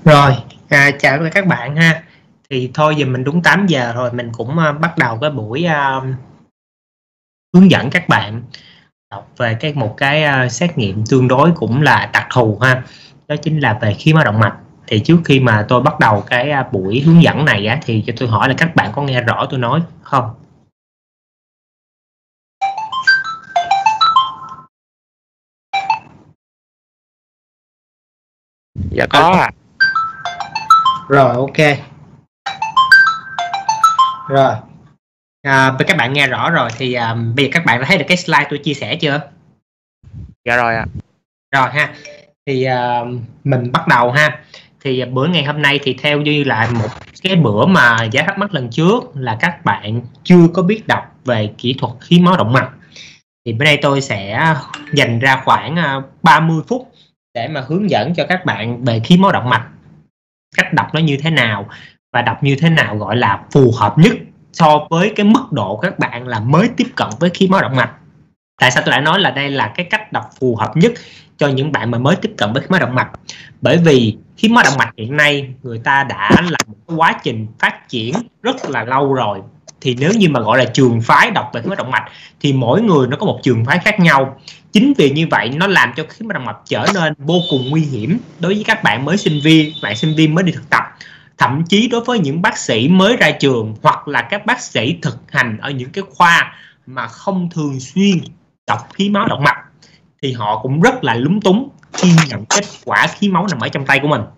Rồi, chào các bạn ha. Thì thôi giờ mình đúng 8 giờ rồi, mình cũng bắt đầu cái buổi hướng dẫn các bạn đọc về một cái xét nghiệm tương đối cũng là đặc thù ha. Đó chính là về khí máu động mạch. Thì trước khi mà tôi bắt đầu cái buổi hướng dẫn này á, thì cho tôi hỏi là các bạn có nghe rõ tôi nói không? Dạ có ạ. Rồi, ok. Rồi, các bạn nghe rõ rồi thì bây giờ các bạn đã thấy được cái slide tôi chia sẻ chưa? Dạ rồi ạ. Rồi ha, thì mình bắt đầu ha. Thì bữa ngày hôm nay thì theo như là một cái bữa mà giải thắc mắc lần trước là các bạn chưa có biết đọc về kỹ thuật khí máu động mạch. Thì bữa nay tôi sẽ dành ra khoảng 30 phút để mà hướng dẫn cho các bạn về khí máu động mạch, cách đọc nó như thế nào và đọc như thế nào gọi là phù hợp nhất so với cái mức độ các bạn là mới tiếp cận với khí máu động mạch. Tại sao tôi lại nói là đây là cái cách đọc phù hợp nhất cho những bạn mà mới tiếp cận với khí máu động mạch? Bởi vì khí máu động mạch hiện nay người ta đã là một cái quá trình phát triển rất là lâu rồi. Thì nếu như mà gọi là trường phái đọc về khí máu động mạch thì mỗi người nó có một trường phái khác nhau. Chính vì như vậy nó làm cho khí máu động mạch trở nên vô cùng nguy hiểm đối với các bạn mới sinh viên mới đi thực tập, thậm chí đối với những bác sĩ mới ra trường hoặc là các bác sĩ thực hành ở những cái khoa mà không thường xuyên đọc khí máu động mạch thì họ cũng rất là lúng túng khi nhận kết quả khí máu nằm ở trong tay của mình.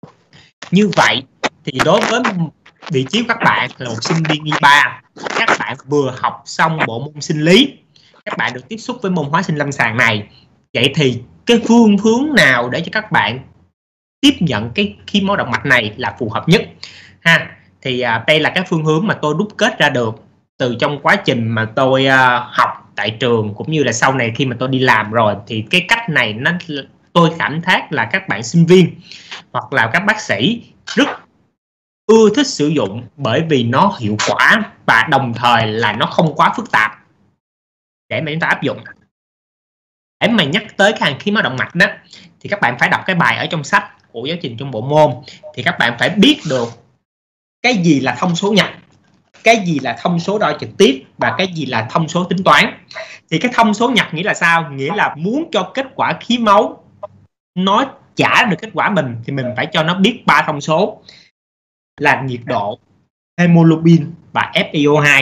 Như vậy thì đối với vị trí của các bạn là một sinh viên Y3, các bạn vừa học xong bộ môn sinh lý, các bạn được tiếp xúc với môn hóa sinh lâm sàng này. Vậy thì cái phương hướng nào để cho các bạn tiếp nhận cái khí máu động mạch này là phù hợp nhất ha? Thì đây là cái phương hướng mà tôi đúc kết ra được từ trong quá trình mà tôi học tại trường cũng như là sau này khi mà tôi đi làm rồi. Thì cái cách này tôi cảm thác là các bạn sinh viên hoặc là các bác sĩ rất ưa thích sử dụng, bởi vì nó hiệu quả và đồng thời là nó không quá phức tạp để mà chúng ta áp dụng. Để mà nhắc tới cái hàng khí máu động mạch đó thì các bạn phải đọc cái bài ở trong sách của giáo trình trong bộ môn. Thì các bạn phải biết được cái gì là thông số nhặt, cái gì là thông số đo trực tiếp và cái gì là thông số tính toán. Thì cái thông số nhặt nghĩa là sao? Nghĩa là muốn cho kết quả khí máu nó trả được kết quả mình thì mình phải cho nó biết 3 thông số là nhiệt độ, hemoglobin và FiO2.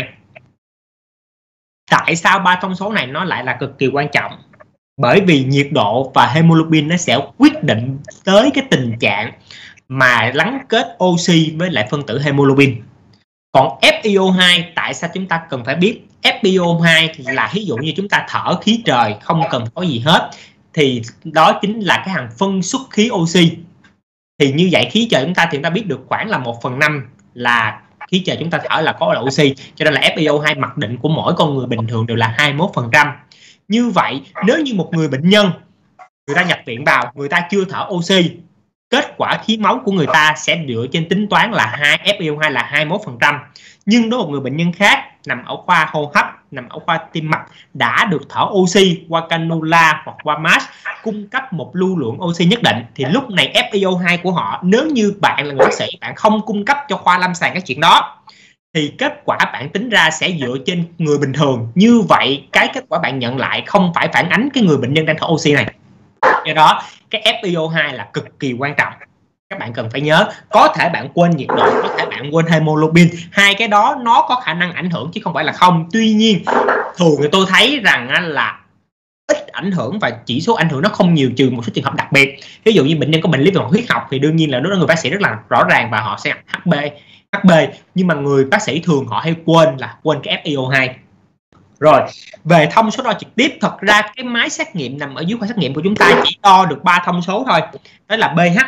Tại sao 3 thông số này nó lại là cực kỳ quan trọng? Bởi vì nhiệt độ và hemoglobin nó sẽ quyết định tới cái tình trạng mà gắn kết oxy với lại phân tử hemoglobin. Còn FiO2, tại sao chúng ta cần phải biết? FiO2 là ví dụ như chúng ta thở khí trời không cần có gì hết thì đó chính là cái hàng phân xuất khí oxy. Thì như vậy khí trời chúng ta thì chúng ta biết được khoảng là 1/5 là khí trời chúng ta thở là có là oxy, cho nên là FiO2 mặc định của mỗi con người bình thường đều là 21%. Như vậy nếu như một người bệnh nhân người ta nhập viện vào, người ta chưa thở oxy, kết quả khí máu của người ta sẽ dựa trên tính toán là FiO2 là 21%. Nhưng đối với một người bệnh nhân khác nằm ở khoa hô hấp, nằm ở khoa tim mạch đã được thở oxy qua cannula hoặc qua mask cung cấp một lưu lượng oxy nhất định, thì lúc này FiO2 của họ, nếu như bạn là người bác sĩ, bạn không cung cấp cho khoa lâm sàng cái chuyện đó thì kết quả bạn tính ra sẽ dựa trên người bình thường. Như vậy cái kết quả bạn nhận lại không phải phản ánh cái người bệnh nhân đang thở oxy này. Do đó cái FiO2 là cực kỳ quan trọng. Các bạn cần phải nhớ, có thể bạn quên nhiệt độ, có thể bạn quên hemoglobin, hai cái đó nó có khả năng ảnh hưởng chứ không phải là không. Tuy nhiên thường thì tôi thấy rằng là ít ảnh hưởng và chỉ số ảnh hưởng nó không nhiều, trừ một số trường hợp đặc biệt. Ví dụ như bệnh nhân có bệnh lý về huyết học thì đương nhiên là người bác sĩ rất là rõ ràng và họ sẽ HB. Nhưng mà người bác sĩ thường họ hay quên cái FiO2. Rồi, về thông số đo trực tiếp, thật ra cái máy xét nghiệm nằm ở dưới khoa xét nghiệm của chúng ta chỉ đo được 3 thông số thôi. Đó là pH,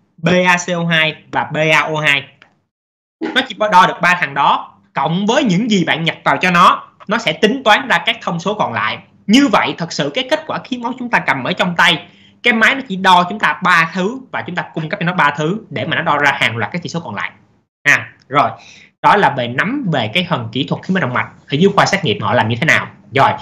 BaCO2 và BaO2. Nó chỉ đo được 3 thằng đó, cộng với những gì bạn nhập vào cho nó sẽ tính toán ra các thông số còn lại. Như vậy thật sự cái kết quả khí máu chúng ta cầm ở trong tay, cái máy nó chỉ đo chúng ta 3 thứ và chúng ta cung cấp cho nó 3 thứ để mà nó đo ra hàng loạt các chỉ số còn lại. Rồi, đó là về nắm về cái phần kỹ thuật khí máu động mạch ở dưới khoa xét nghiệm họ làm như thế nào. Rồi,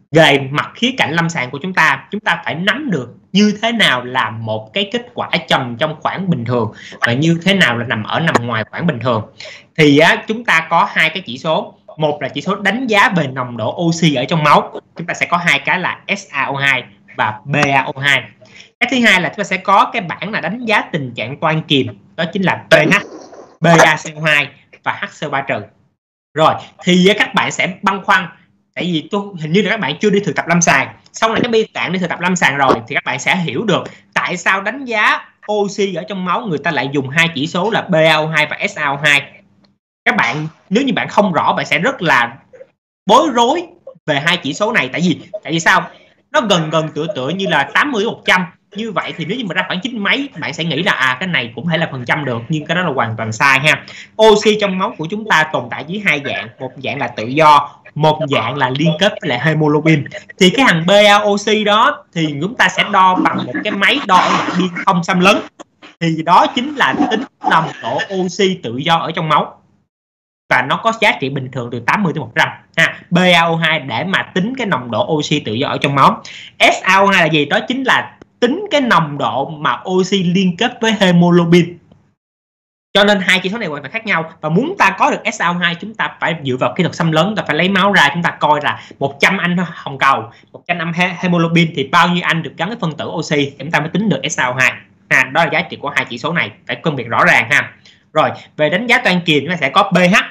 về mặt khía cạnh lâm sàng của chúng ta phải nắm được như thế nào là một cái kết quả trầm trong khoảng bình thường và như thế nào là nằm ngoài khoảng bình thường. Thì chúng ta có hai cái chỉ số, một là chỉ số đánh giá về nồng độ oxy ở trong máu, chúng ta sẽ có hai cái là SaO2 và BaO2. Cái thứ hai là chúng ta sẽ có cái bảng là đánh giá tình trạng toan kiềm, đó chính là pH, BaCO2 và HCO3-. Rồi thì các bạn sẽ băn khoăn, tại vì hình như là các bạn chưa đi thực tập lâm sàng. Sau này các bạn đi thực tập lâm sàng rồi thì các bạn sẽ hiểu được tại sao đánh giá oxy ở trong máu người ta lại dùng hai chỉ số là BaO2 và SaO2. Các bạn nếu như bạn không rõ, bạn sẽ rất là bối rối về hai chỉ số này. Tại vì sao? Nó gần tựa như là 80-100. Như vậy thì nếu như mà ra khoảng 9 mấy, bạn sẽ nghĩ là cái này cũng thể là phần trăm được, nhưng cái đó là hoàn toàn sai ha. Oxy trong máu của chúng ta tồn tại dưới hai dạng, một dạng là tự do, một dạng là liên kết với lại hemoglobin. Thì cái thằng BaOC đó thì chúng ta sẽ đo bằng một cái máy đo ở dạng biên không xâm lấn. Thì đó chính là tính nồng độ oxy tự do ở trong máu. Và nó có giá trị bình thường từ 80-100 ha. BaO2 để mà tính cái nồng độ oxy tự do ở trong máu. SaO2 là gì? Đó chính là tính cái nồng độ mà oxy liên kết với hemoglobin. Cho nên hai chỉ số này hoàn toàn khác nhau. Và muốn ta có được SaO2, chúng ta phải dựa vào kỹ thuật xâm lấn, ta phải lấy máu ra, chúng ta coi là 100 anh hồng cầu, 100 anh hemoglobin thì bao nhiêu anh được gắn với phân tử oxy, chúng ta mới tính được SaO2 ha. Đó là giá trị của hai chỉ số này, phải phân biệt rõ ràng ha. Rồi về đánh giá toan kiềm, chúng ta sẽ có pH,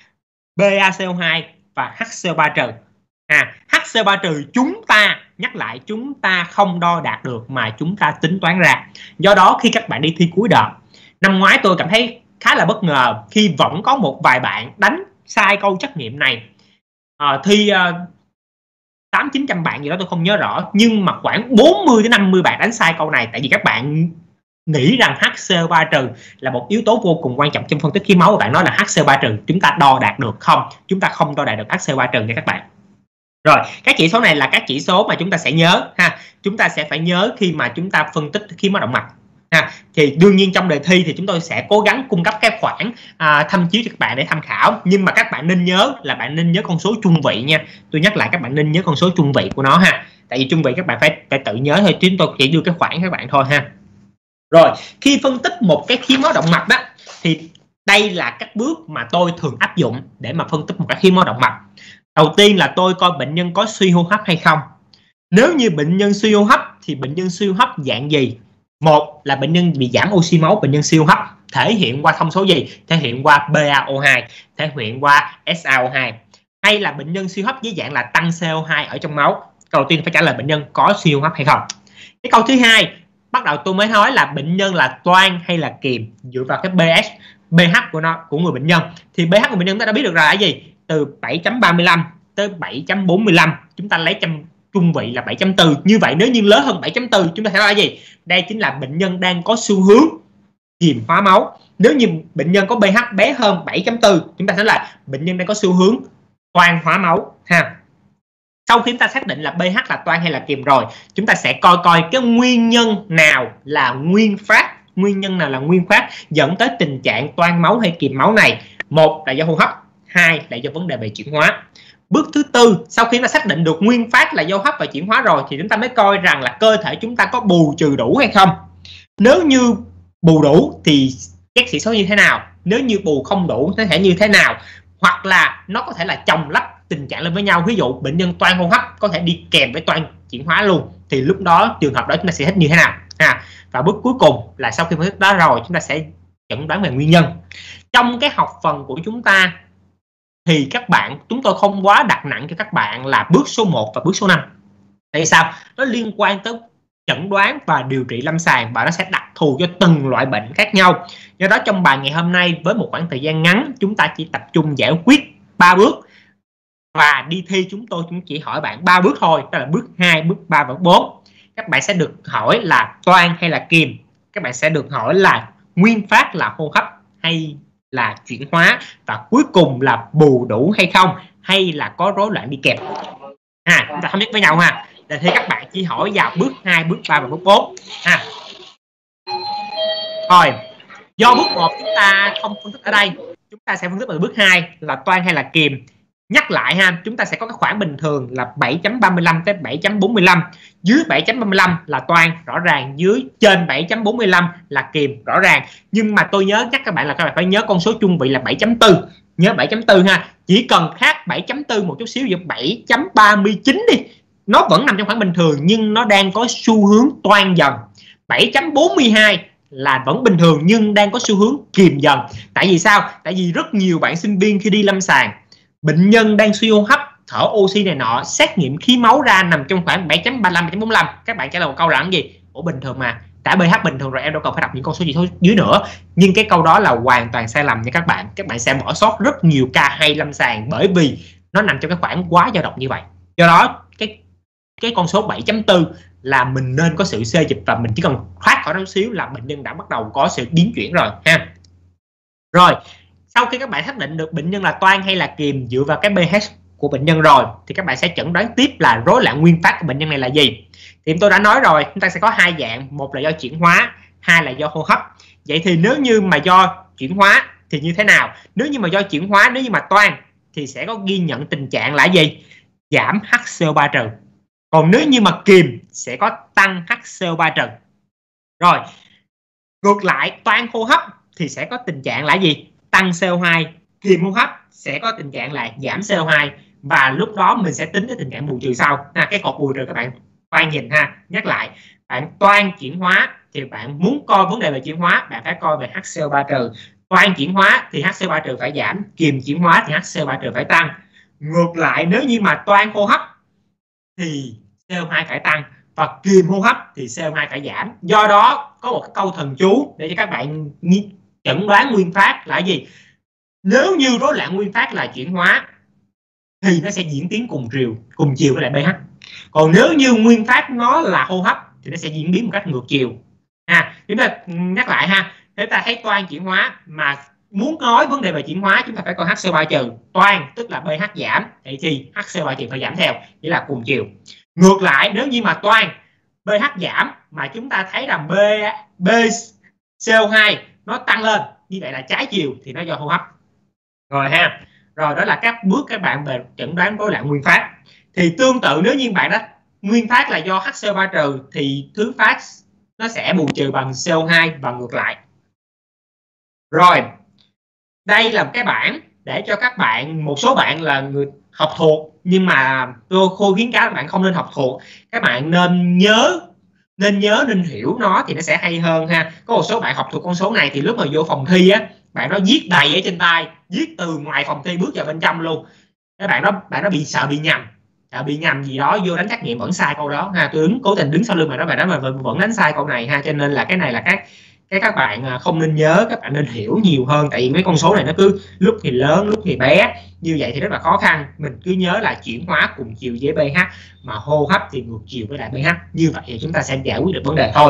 BaCO2 và HCO3-. HCO3- chúng ta nhắc lại, chúng ta không đo đạt được mà chúng ta tính toán ra. Do đó khi các bạn đi thi cuối đợt năm ngoái, tôi cảm thấy khá là bất ngờ khi vẫn có một vài bạn đánh sai câu trắc nghiệm này. Thi 800-900 bạn gì đó tôi không nhớ rõ, nhưng mà khoảng 40-50 bạn đánh sai câu này. Tại vì các bạn nghĩ rằng HCO3- là một yếu tố vô cùng quan trọng trong phân tích khí máu, và bạn nói là HCO3- chúng ta đo đạt được không? Chúng ta không đo đạt được HCO3- nha các bạn. Rồi, các chỉ số này là các chỉ số mà chúng ta sẽ nhớ ha. Chúng ta sẽ phải nhớ khi mà chúng ta phân tích khí máu động mạch ha. Thì đương nhiên trong đề thi thì chúng tôi sẽ cố gắng cung cấp cái khoản tham chiếu cho các bạn để tham khảo, nhưng mà các bạn nên nhớ là bạn nên nhớ con số trung vị nha. Tôi nhắc lại, các bạn nên nhớ con số trung vị của nó ha. Tại vì trung vị các bạn phải tự nhớ thôi, chúng tôi chỉ đưa cái khoản các bạn thôi ha. Rồi, khi phân tích một cái khí máu động mạch đó thì đây là các bước mà tôi thường áp dụng để mà phân tích một cái khí máu động mạch. Đầu tiên là tôi coi bệnh nhân có suy hô hấp hay không. Nếu như bệnh nhân suy hô hấp thì bệnh nhân suy hô hấp dạng gì? Một là bệnh nhân bị giảm oxy máu, bệnh nhân suy hô hấp thể hiện qua thông số gì? Thể hiện qua BaO2, thể hiện qua SaO2. Hay là bệnh nhân suy hô hấp với dạng là tăng CO2 ở trong máu? Câu đầu tiên phải trả lời bệnh nhân có suy hô hấp hay không. Cái câu thứ hai, bắt đầu tôi mới nói là bệnh nhân là toan hay là kiềm dựa vào cái pH của người bệnh nhân. Thì pH của bệnh nhân ta đã biết được là cái gì? Từ 7.35 tới 7.45, chúng ta lấy trung vị là 7.4. Như vậy nếu như lớn hơn 7.4, chúng ta sẽ nói là gì? Đây chính là bệnh nhân đang có xu hướng kiềm hóa máu. Nếu như bệnh nhân có pH bé hơn 7.4, chúng ta sẽ là bệnh nhân đang có xu hướng toan hóa máu ha. Sau khi chúng ta xác định là pH là toan hay là kiềm rồi, chúng ta sẽ coi cái nguyên nhân nào là nguyên phát dẫn tới tình trạng toan máu hay kiềm máu này. Một là do hô hấp, hai là do vấn đề về chuyển hóa. Bước thứ tư, sau khi ta xác định được nguyên phát là do hô hấp và chuyển hóa rồi thì chúng ta mới coi rằng là cơ thể chúng ta có bù trừ đủ hay không. Nếu như bù đủ thì các chỉ số như thế nào? Nếu như bù không đủ nó sẽ như thế nào? Hoặc là nó có thể là chồng lấp tình trạng lên với nhau. Ví dụ bệnh nhân toan hô hấp có thể đi kèm với toan chuyển hóa luôn, thì lúc đó trường hợp đó chúng ta sẽ hết như thế nào? Và bước cuối cùng là sau khi phân tích đó rồi, chúng ta sẽ chẩn đoán về nguyên nhân. Trong cái học phần của chúng ta thì chúng tôi không quá đặt nặng cho các bạn là bước số 1 và bước số 5. Tại sao? Nó liên quan tới chẩn đoán và điều trị lâm sàng, và nó sẽ đặc thù cho từng loại bệnh khác nhau. Do đó trong bài ngày hôm nay với một khoảng thời gian ngắn, chúng ta chỉ tập trung giải quyết 3 bước. Và đi thi chúng tôi cũng chỉ hỏi bạn 3 bước thôi, đó là bước 2, bước 3 và bước 4. Các bạn sẽ được hỏi là toan hay là kiềm. Các bạn sẽ được hỏi là nguyên phát là hô hấp hay là chuyển hóa, và cuối cùng là bù đủ hay không, hay là có rối loạn đi kèm. Chúng ta thống nhất với nhau ha. Để thì các bạn chỉ hỏi vào bước 2, bước 3 và bước 4 ha. Rồi, do bước 1 chúng ta không phân tích ở đây, chúng ta sẽ phân tích ở bước 2 là toan hay là kiềm. Nhắc lại ha, chúng ta sẽ có cái khoảng bình thường là 7.35 tới 7.45. Dưới 7.35 là toan rõ ràng, trên 7.45 là kiềm rõ ràng. Nhưng mà tôi nhớ nhắc các bạn là các bạn phải nhớ con số trung vị là 7.4. Nhớ 7.4 ha. Chỉ cần khác 7.4 một chút xíu, giữa 7.39 đi, nó vẫn nằm trong khoảng bình thường nhưng nó đang có xu hướng toan dần. 7.42 là vẫn bình thường nhưng đang có xu hướng kiềm dần. Tại vì sao? Tại vì rất nhiều bạn sinh viên khi đi lâm sàng, bệnh nhân đang suy hô hấp, thở oxy này nọ, xét nghiệm khí máu ra nằm trong khoảng 7.35, 7.45. Các bạn trả lời một câu là cái gì? Ủa bình thường mà, đã pH bình thường rồi, em đâu cần phải đọc những con số gì thôi dưới nữa. Nhưng cái câu đó là hoàn toàn sai lầm nha các bạn. Các bạn sẽ bỏ sót rất nhiều ca hay lâm sàng bởi vì nó nằm trong cái khoảng quá dao động như vậy. Do đó cái con số 7.4 là mình nên có sự xê dịch và mình chỉ cần thoát khỏi nó chút xíu là bệnh nhân đã bắt đầu có sự biến chuyển rồi ha. Rồi, sau khi các bạn xác định được bệnh nhân là toan hay là kiềm dựa vào cái pH của bệnh nhân rồi thì các bạn sẽ chẩn đoán tiếp là rối loạn nguyên phát của bệnh nhân này là gì. Thì tôi đã nói rồi, chúng ta sẽ có hai dạng, một là do chuyển hóa, hai là do hô hấp. Vậy thì nếu như mà do chuyển hóa thì như thế nào? Nếu như mà do chuyển hóa, nếu như mà toan thì sẽ có ghi nhận tình trạng là gì? Giảm HCO3 trừ. Còn nếu như mà kiềm sẽ có tăng HCO3 trừ. Rồi, ngược lại toan hô hấp thì sẽ có tình trạng là gì? Tăng CO2. Kiềm hô hấp sẽ có tình trạng là giảm CO2. Và lúc đó mình sẽ tính cái tình trạng bù trừ sau. Cái cột bù trừ các bạn khoan nhìn ha. Nhắc lại, bạn toan chuyển hóa thì bạn muốn coi vấn đề về chuyển hóa, bạn phải coi về HCO3 trừ. Toan chuyển hóa thì HCO3 trừ phải giảm, kiềm chuyển hóa thì HCO3 trừ phải tăng. Ngược lại nếu như mà toan hô hấp thì CO2 phải tăng và kiềm hô hấp thì CO2 phải giảm. Do đó có một cái câu thần chú để cho các bạn chẩn đoán nguyên phát là gì? Nếu như rối loạn nguyên phát là chuyển hóa thì nó sẽ diễn tiến cùng chiều với lại pH. Còn nếu như nguyên phát nó là hô hấp thì nó sẽ diễn biến một cách ngược chiều. Chúng ta nhắc lại ha, để ta thấy toan chuyển hóa mà muốn nói vấn đề về chuyển hóa chúng ta phải coi HCO3 trừ. Toan tức là pH giảm thì HCO3 trừ phải giảm theo, nghĩa là cùng chiều. Ngược lại nếu như mà toan pH giảm mà chúng ta thấy là CO2 nó tăng lên, như vậy là trái chiều thì nó do hô hấp. Rồi ha. Rồi đó là các bước các bạn về chẩn đoán rối loạn nguyên phát. Thì tương tự nếu như bạn đã nguyên phát là do HCO3 trừ thì thứ phát nó sẽ bù trừ bằng CO2 và ngược lại. Rồi, đây là cái bảng để cho các bạn, một số bạn là người học thuộc nhưng mà tôi khuyến cáo các bạn không nên học thuộc. Các bạn nên nhớ nên hiểu nó thì nó sẽ hay hơn ha. Có một số bạn học thuộc con số này thì lúc mà vô phòng thi á, bạn nó viết đầy ở trên tay, viết từ ngoài phòng thi bước vào bên trong luôn. Các bạn nó bị sợ bị nhầm gì đó, vô đánh trắc nghiệm vẫn sai câu đó ha. Tôi cố tình đứng sau lưng bạn đó mà vẫn đánh sai câu này ha. Cho nên là cái này là các bạn không nên nhớ, các bạn nên hiểu nhiều hơn. Tại vì mấy con số này nó cứ lúc thì lớn lúc thì bé, như vậy thì rất là khó khăn. Mình cứ nhớ là chuyển hóa cùng chiều với pH, mà hô hấp thì ngược chiều với lại pH. Như vậy thì chúng ta sẽ giải quyết được vấn đề thôi.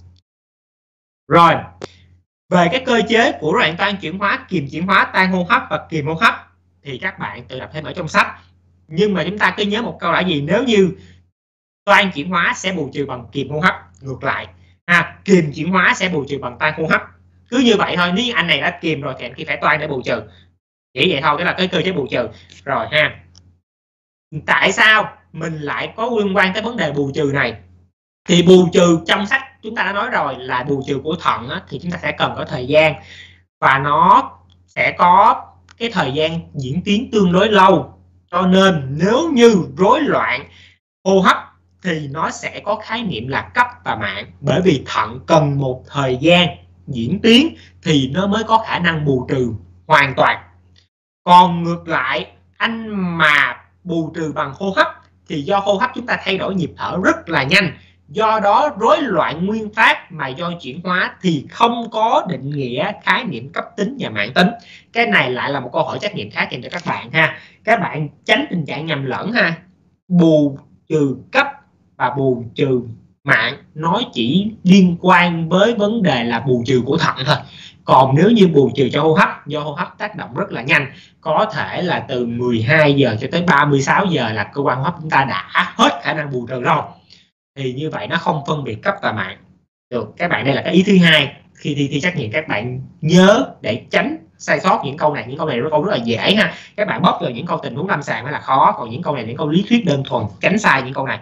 Rồi, về cái cơ chế của rối loạn toan chuyển hóa, kiềm chuyển hóa, tan hô hấp và kiềm hô hấp thì các bạn tự đọc thêm ở trong sách. Nhưng mà chúng ta cứ nhớ một câu là gì? Nếu như toan chuyển hóa sẽ bù trừ bằng kiềm hô hấp, ngược lại kiềm chuyển hóa sẽ bù trừ bằng tan hô hấp. Cứ như vậy thôi, nếu anh này đã kiềm rồi thì anh kia phải toan để bù trừ. Chỉ vậy thôi, đó là cái cơ chế bù trừ. Rồi ha. Tại sao mình lại có liên quan tới vấn đề bù trừ này? Thì bù trừ trong sách chúng ta đã nói rồi là bù trừ của thận á, thì chúng ta sẽ cần có thời gian và nó sẽ có cái thời gian diễn tiến tương đối lâu. Cho nên nếu như rối loạn hô hấp thì nó sẽ có khái niệm là cấp và mạng, bởi vì thận cần một thời gian diễn tiến thì nó mới có khả năng bù trừ hoàn toàn. Còn ngược lại, anh mà bù trừ bằng hô hấp thì do hô hấp chúng ta thay đổi nhịp thở rất là nhanh. Do đó rối loạn nguyên phát mà do chuyển hóa thì không có định nghĩa khái niệm cấp tính và mãn tính. Cái này lại là một câu hỏi trắc nghiệm khác dành cho các bạn ha. Các bạn tránh tình trạng nhầm lẫn ha. Bù trừ cấp và bù trừ mãn nó chỉ liên quan với vấn đề là bù trừ của thận thôi. Còn nếu như bù trừ cho hô hấp, do hô hấp tác động rất là nhanh, có thể là từ 12 giờ cho tới 36 giờ là cơ quan hô hấp chúng ta đã hết khả năng bù trừ rồi. Thì như vậy nó không phân biệt cấp và mạng được. Các bạn, đây là cái ý thứ hai khi thi trắc nghiệm, các bạn nhớ để tránh sai sót những câu này câu rất là dễ ha. Các bạn bóc vào những câu tình huống lâm sàng mới là khó, còn những câu này những câu lý thuyết đơn thuần, tránh sai những câu này.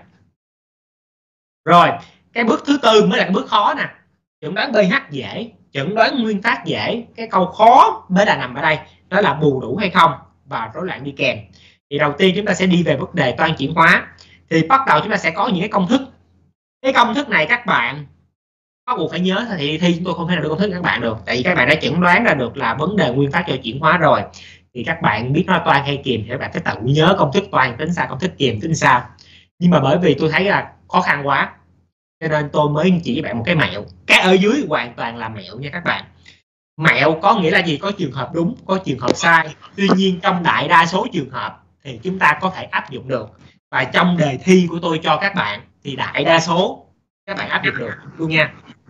Rồi cái bước thứ tư mới là cái bước khó nè. Chẩn đoán pH dễ, chẩn đoán nguyên phát dễ. Cái câu khó mới là nằm ở đây, đó là bù đủ hay không và rối loạn đi kèm. Thì đầu tiên chúng ta sẽ đi về vấn đề toan chuyển hóa. Thì bắt đầu chúng ta sẽ có những cái công thức. Cái công thức này các bạn có buộc phải nhớ, thì thi chúng tôi không thể nào đưa công thức các bạn được, tại vì các bạn đã chẩn đoán ra được là vấn đề nguyên phát cho chuyển hóa rồi, thì các bạn biết nó toan hay kiềm thì các bạn phải tự nhớ công thức toan tính sao, công thức kiềm tính sao. Nhưng mà bởi vì tôi thấy là khó khăn quá cho nên tôi mới chỉ với bạn một cái mẹo. Cái ở dưới hoàn toàn là mẹo nha các bạn. Mẹo có nghĩa là gì? Có trường hợp đúng, có trường hợp sai. Tuy nhiên trong đại đa số trường hợp thì chúng ta có thể áp dụng được. Và trong đề thi của tôi cho các bạn thì đại đa số các bạn áp dụng được luôn nha.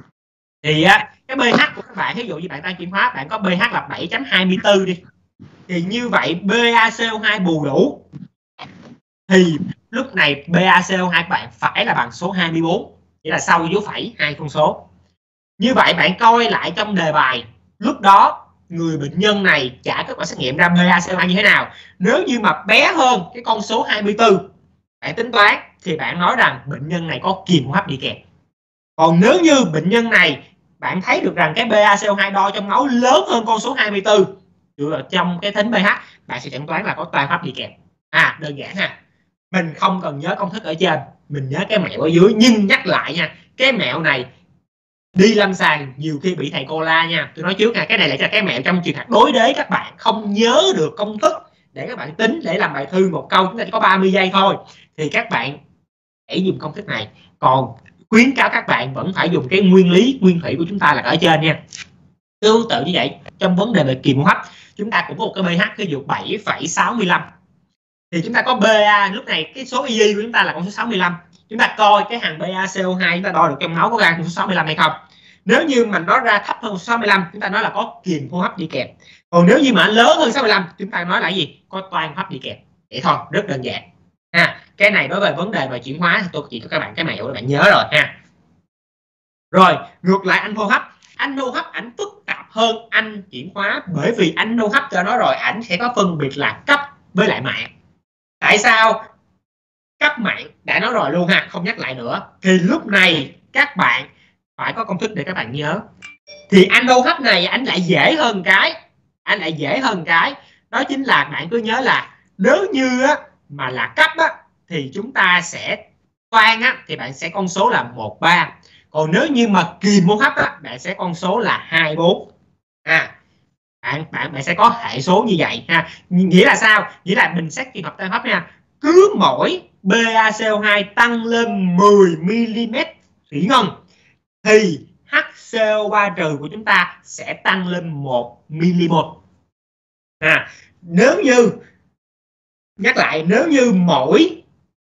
Thì cái pH của các bạn, ví dụ như bạn toan chuyển hóa, bạn có pH là 7.24 đi, thì như vậy BaCO2 bù đủ thì lúc này BaCO2 bạn phải là bằng số 24, nghĩa là sau dấu phẩy 2 con số. Như vậy bạn coi lại trong đề bài, lúc đó người bệnh nhân này trả kết quả xét nghiệm ra BaCO2 như thế nào. Nếu như mà bé hơn cái con số 24 bạn tính toán thì bạn nói rằng bệnh nhân này có kiềm hô hấp đi kèm. Còn nếu như bệnh nhân này bạn thấy được rằng cái BaCO2 đo trong máu lớn hơn con số 24 dựa vào trong cái tính pH, bạn sẽ chẩn đoán là có toan hô hấp đi kèm. Đơn giản ha. Mình không cần nhớ công thức ở trên, mình nhớ cái mẹo ở dưới. Nhưng nhắc lại nha, cái mẹo này đi lâm sàng nhiều khi bị thầy cô la nha. Tôi nói trước nha, cái này là cái mẹo trong trường hợp đối đế các bạn không nhớ được công thức để các bạn tính để làm bài thư một câu chúng ta chỉ có 30 giây thôi, thì các bạn hãy dùng công thức này. Còn khuyến cáo các bạn vẫn phải dùng cái nguyên lý nguyên thủy của chúng ta là ở trên nha. Tương tự như vậy trong vấn đề về kiềm hô hấp, chúng ta cũng có một cái pH ví dụ 7,65 thì chúng ta có Ba, lúc này cái số Y của chúng ta là con số 65. Chúng ta coi cái hàng BaCO2 chúng ta đo được trong máu có ra con số 65 hay không. Nếu như mà nó ra thấp hơn 65 chúng ta nói là có kiềm hô hấp đi kèm. Còn nếu như mà lớn hơn 65 chúng ta nói là gì? Có toan hô hấp đi kèm. Vậy thôi, rất đơn giản. Cái này đối với vấn đề về chuyển hóa thì tôi chỉ cho các bạn cái mẹo để bạn nhớ rồi ha. Rồi, ngược lại anh hô hấp. Anh hô hấp ảnh phức tạp hơn anh chuyển hóa, bởi vì anh hô hấp cho nó rồi ảnh sẽ có phân biệt là cấp với lại mạng. Tại sao? Cấp mạng đã nói rồi luôn ha, không nhắc lại nữa. Thì lúc này các bạn phải có công thức để các bạn nhớ. Thì anh hô hấp này anh lại dễ hơn cái, đó chính là bạn cứ nhớ là nếu như mà là cấp thì chúng ta sẽ toan thì bạn sẽ con số là 13. Còn nếu như mà kiềm hô hấp bạn sẽ con số là 24. Bạn sẽ có hệ số như vậy ha. Nghĩa là sao? Nghĩa là mình xét trường hợp toan hô hấp nha. Cứ mỗi BaCO2 tăng lên 10 mm thủy ngân thì HCO3 trừ của chúng ta sẽ tăng lên 1 mmol. Nếu như nhắc lại, nếu như mỗi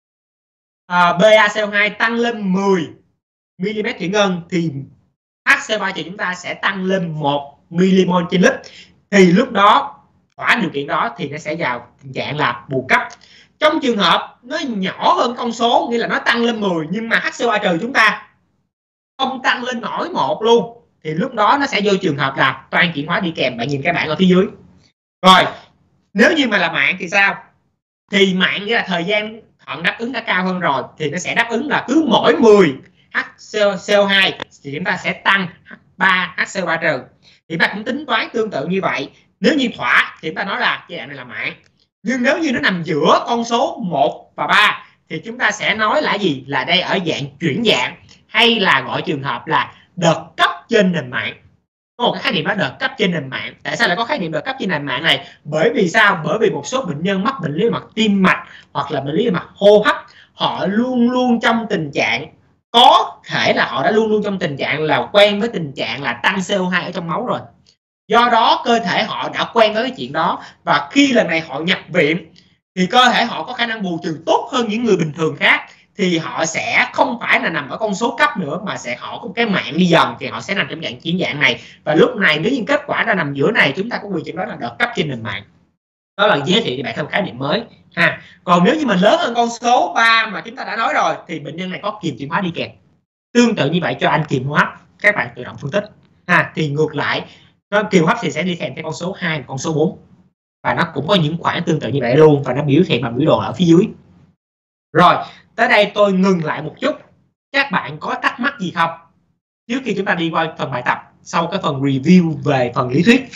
BaCO2 tăng lên 10 mm thủy ngân thì HCO3 trừ chúng ta sẽ tăng lên 1 mmol trên lít. Thì lúc đó thỏa điều kiện đó thì nó sẽ vào tình trạng là bù cấp. Trong trường hợp nó nhỏ hơn con số, nghĩa là nó tăng lên 10 nhưng mà HCO3 trừ chúng ta không tăng lên nổi 1 luôn, thì lúc đó nó sẽ vô trường hợp là toan chuyển hóa đi kèm. Bạn nhìn cái bảng ở phía dưới. Rồi, nếu như mà là mạng thì sao? Thì mạng nghĩa là thời gian thận đáp ứng đã cao hơn rồi, thì nó sẽ đáp ứng là cứ mỗi 10 HCO2 thì chúng ta sẽ tăng 3 HCO3 trừ. Thì bạn cũng tính toán tương tự như vậy. Nếu như thỏa thì chúng ta nói là giai đoạn này là mạng. Nhưng nếu như nó nằm giữa con số 1 và 3 thì chúng ta sẽ nói là gì? Là đây ở dạng chuyển dạng, hay là gọi trường hợp là đợt cấp trên nền mạng. Có một cái khái niệm đó, đợt cấp trên nền mạng. Tại sao lại có khái niệm đợt cấp trên nền mạng này? Bởi vì sao? Bởi vì một số bệnh nhân mắc bệnh lý về mặt tim mạch hoặc là bệnh lý về mặt hô hấp, họ luôn luôn trong tình trạng, có thể là họ đã luôn luôn trong tình trạng là quen với tình trạng là tăng CO2 ở trong máu rồi. Do đó cơ thể họ đã quen với cái chuyện đó, và khi lần này họ nhập viện thì cơ thể họ có khả năng bù trừ tốt hơn những người bình thường khác, thì họ sẽ không phải là nằm ở con số cấp nữa, mà họ có cái mạng đi dần, thì họ sẽ nằm trong dạng chuyển dạng này. Và lúc này nếu như kết quả đã nằm giữa này, chúng ta có quyền chẩn đoán là đợt cấp trên nền mạng. Đó là giới thiệu cho bạn thêm khái niệm mới ha. Còn nếu như mình lớn hơn con số 3 mà chúng ta đã nói rồi thì bệnh nhân này có kiềm chuyển hóa đi kèm. Tương tự như vậy cho anh kiềm hô hấp, các bạn tự động phân tích ha. Thì ngược lại, kiều hấp thì sẽ đi kèm theo con số 2 và con số 4, và nó cũng có những khoảng tương tự như vậy luôn, và nó biểu hiện bằng biểu đồ ở phía dưới. Rồi tới đây tôi ngừng lại một chút, các bạn có thắc mắc gì không trước khi chúng ta đi qua phần bài tập sau cái phần review về phần lý thuyết?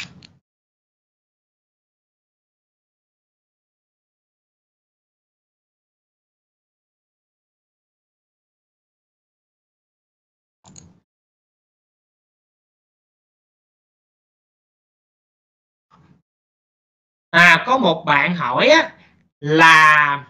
Có một bạn hỏi á, là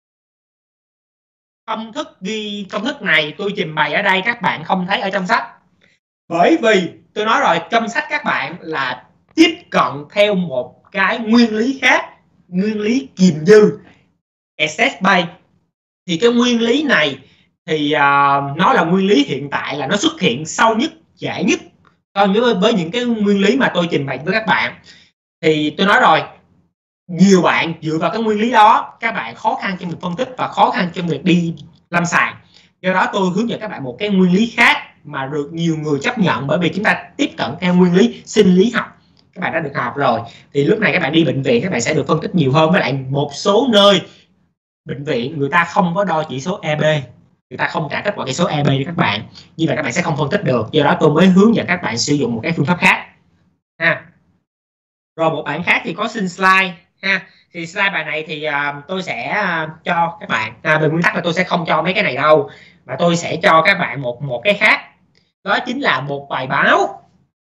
công thức này tôi trình bày ở đây các bạn không thấy ở trong sách, bởi vì tôi nói rồi, trong sách các bạn là tiếp cận theo một cái nguyên lý khác, nguyên lý kiềm dư, excess base. Thì cái nguyên lý này thì nó là nguyên lý hiện tại là nó xuất hiện sâu nhất, dễ nhất với những cái nguyên lý mà tôi trình bày với các bạn. Thì tôi nói rồi, nhiều bạn dựa vào cái nguyên lý đó, các bạn khó khăn trong việc phân tích và khó khăn trong việc đi lâm sàng. Do đó tôi hướng dẫn các bạn một cái nguyên lý khác mà được nhiều người chấp nhận, bởi vì chúng ta tiếp cận theo nguyên lý sinh lý học. Các bạn đã được học rồi, thì lúc này các bạn đi bệnh viện các bạn sẽ được phân tích nhiều hơn. Với lại một số nơi bệnh viện người ta không có đo chỉ số EB, người ta không trả kết quả chỉ số EB cho các bạn, như vậy các bạn sẽ không phân tích được. Do đó tôi mới hướng dẫn các bạn sử dụng một cái phương pháp khác ha. Rồi một bạn khác thì có xin slide ha, thì slide bài này thì tôi sẽ cho các bạn, về nguyên tắc là tôi sẽ không cho mấy cái này đâu, mà tôi sẽ cho các bạn một cái khác, đó chính là một bài báo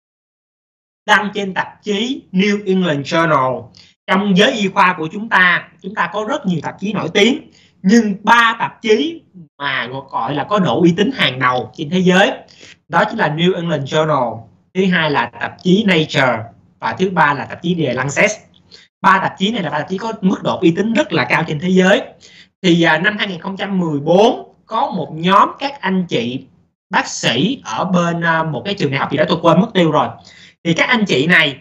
đăng trên tạp chí New England Journal. Trong giới y khoa của chúng ta có rất nhiều tạp chí nổi tiếng, nhưng 3 tạp chí mà gọi là có độ uy tín hàng đầu trên thế giới, đó chính là New England Journal, thứ hai là tạp chí Nature, và thứ ba là tạp chí The Lancet. 3 tạp chí này là tạp chí có mức độ uy tín rất là cao trên thế giới. Thì năm 2014 có một nhóm các anh chị bác sĩ ở bên một cái trường đại học gì đó tôi quên mất tiêu rồi. Thì các anh chị này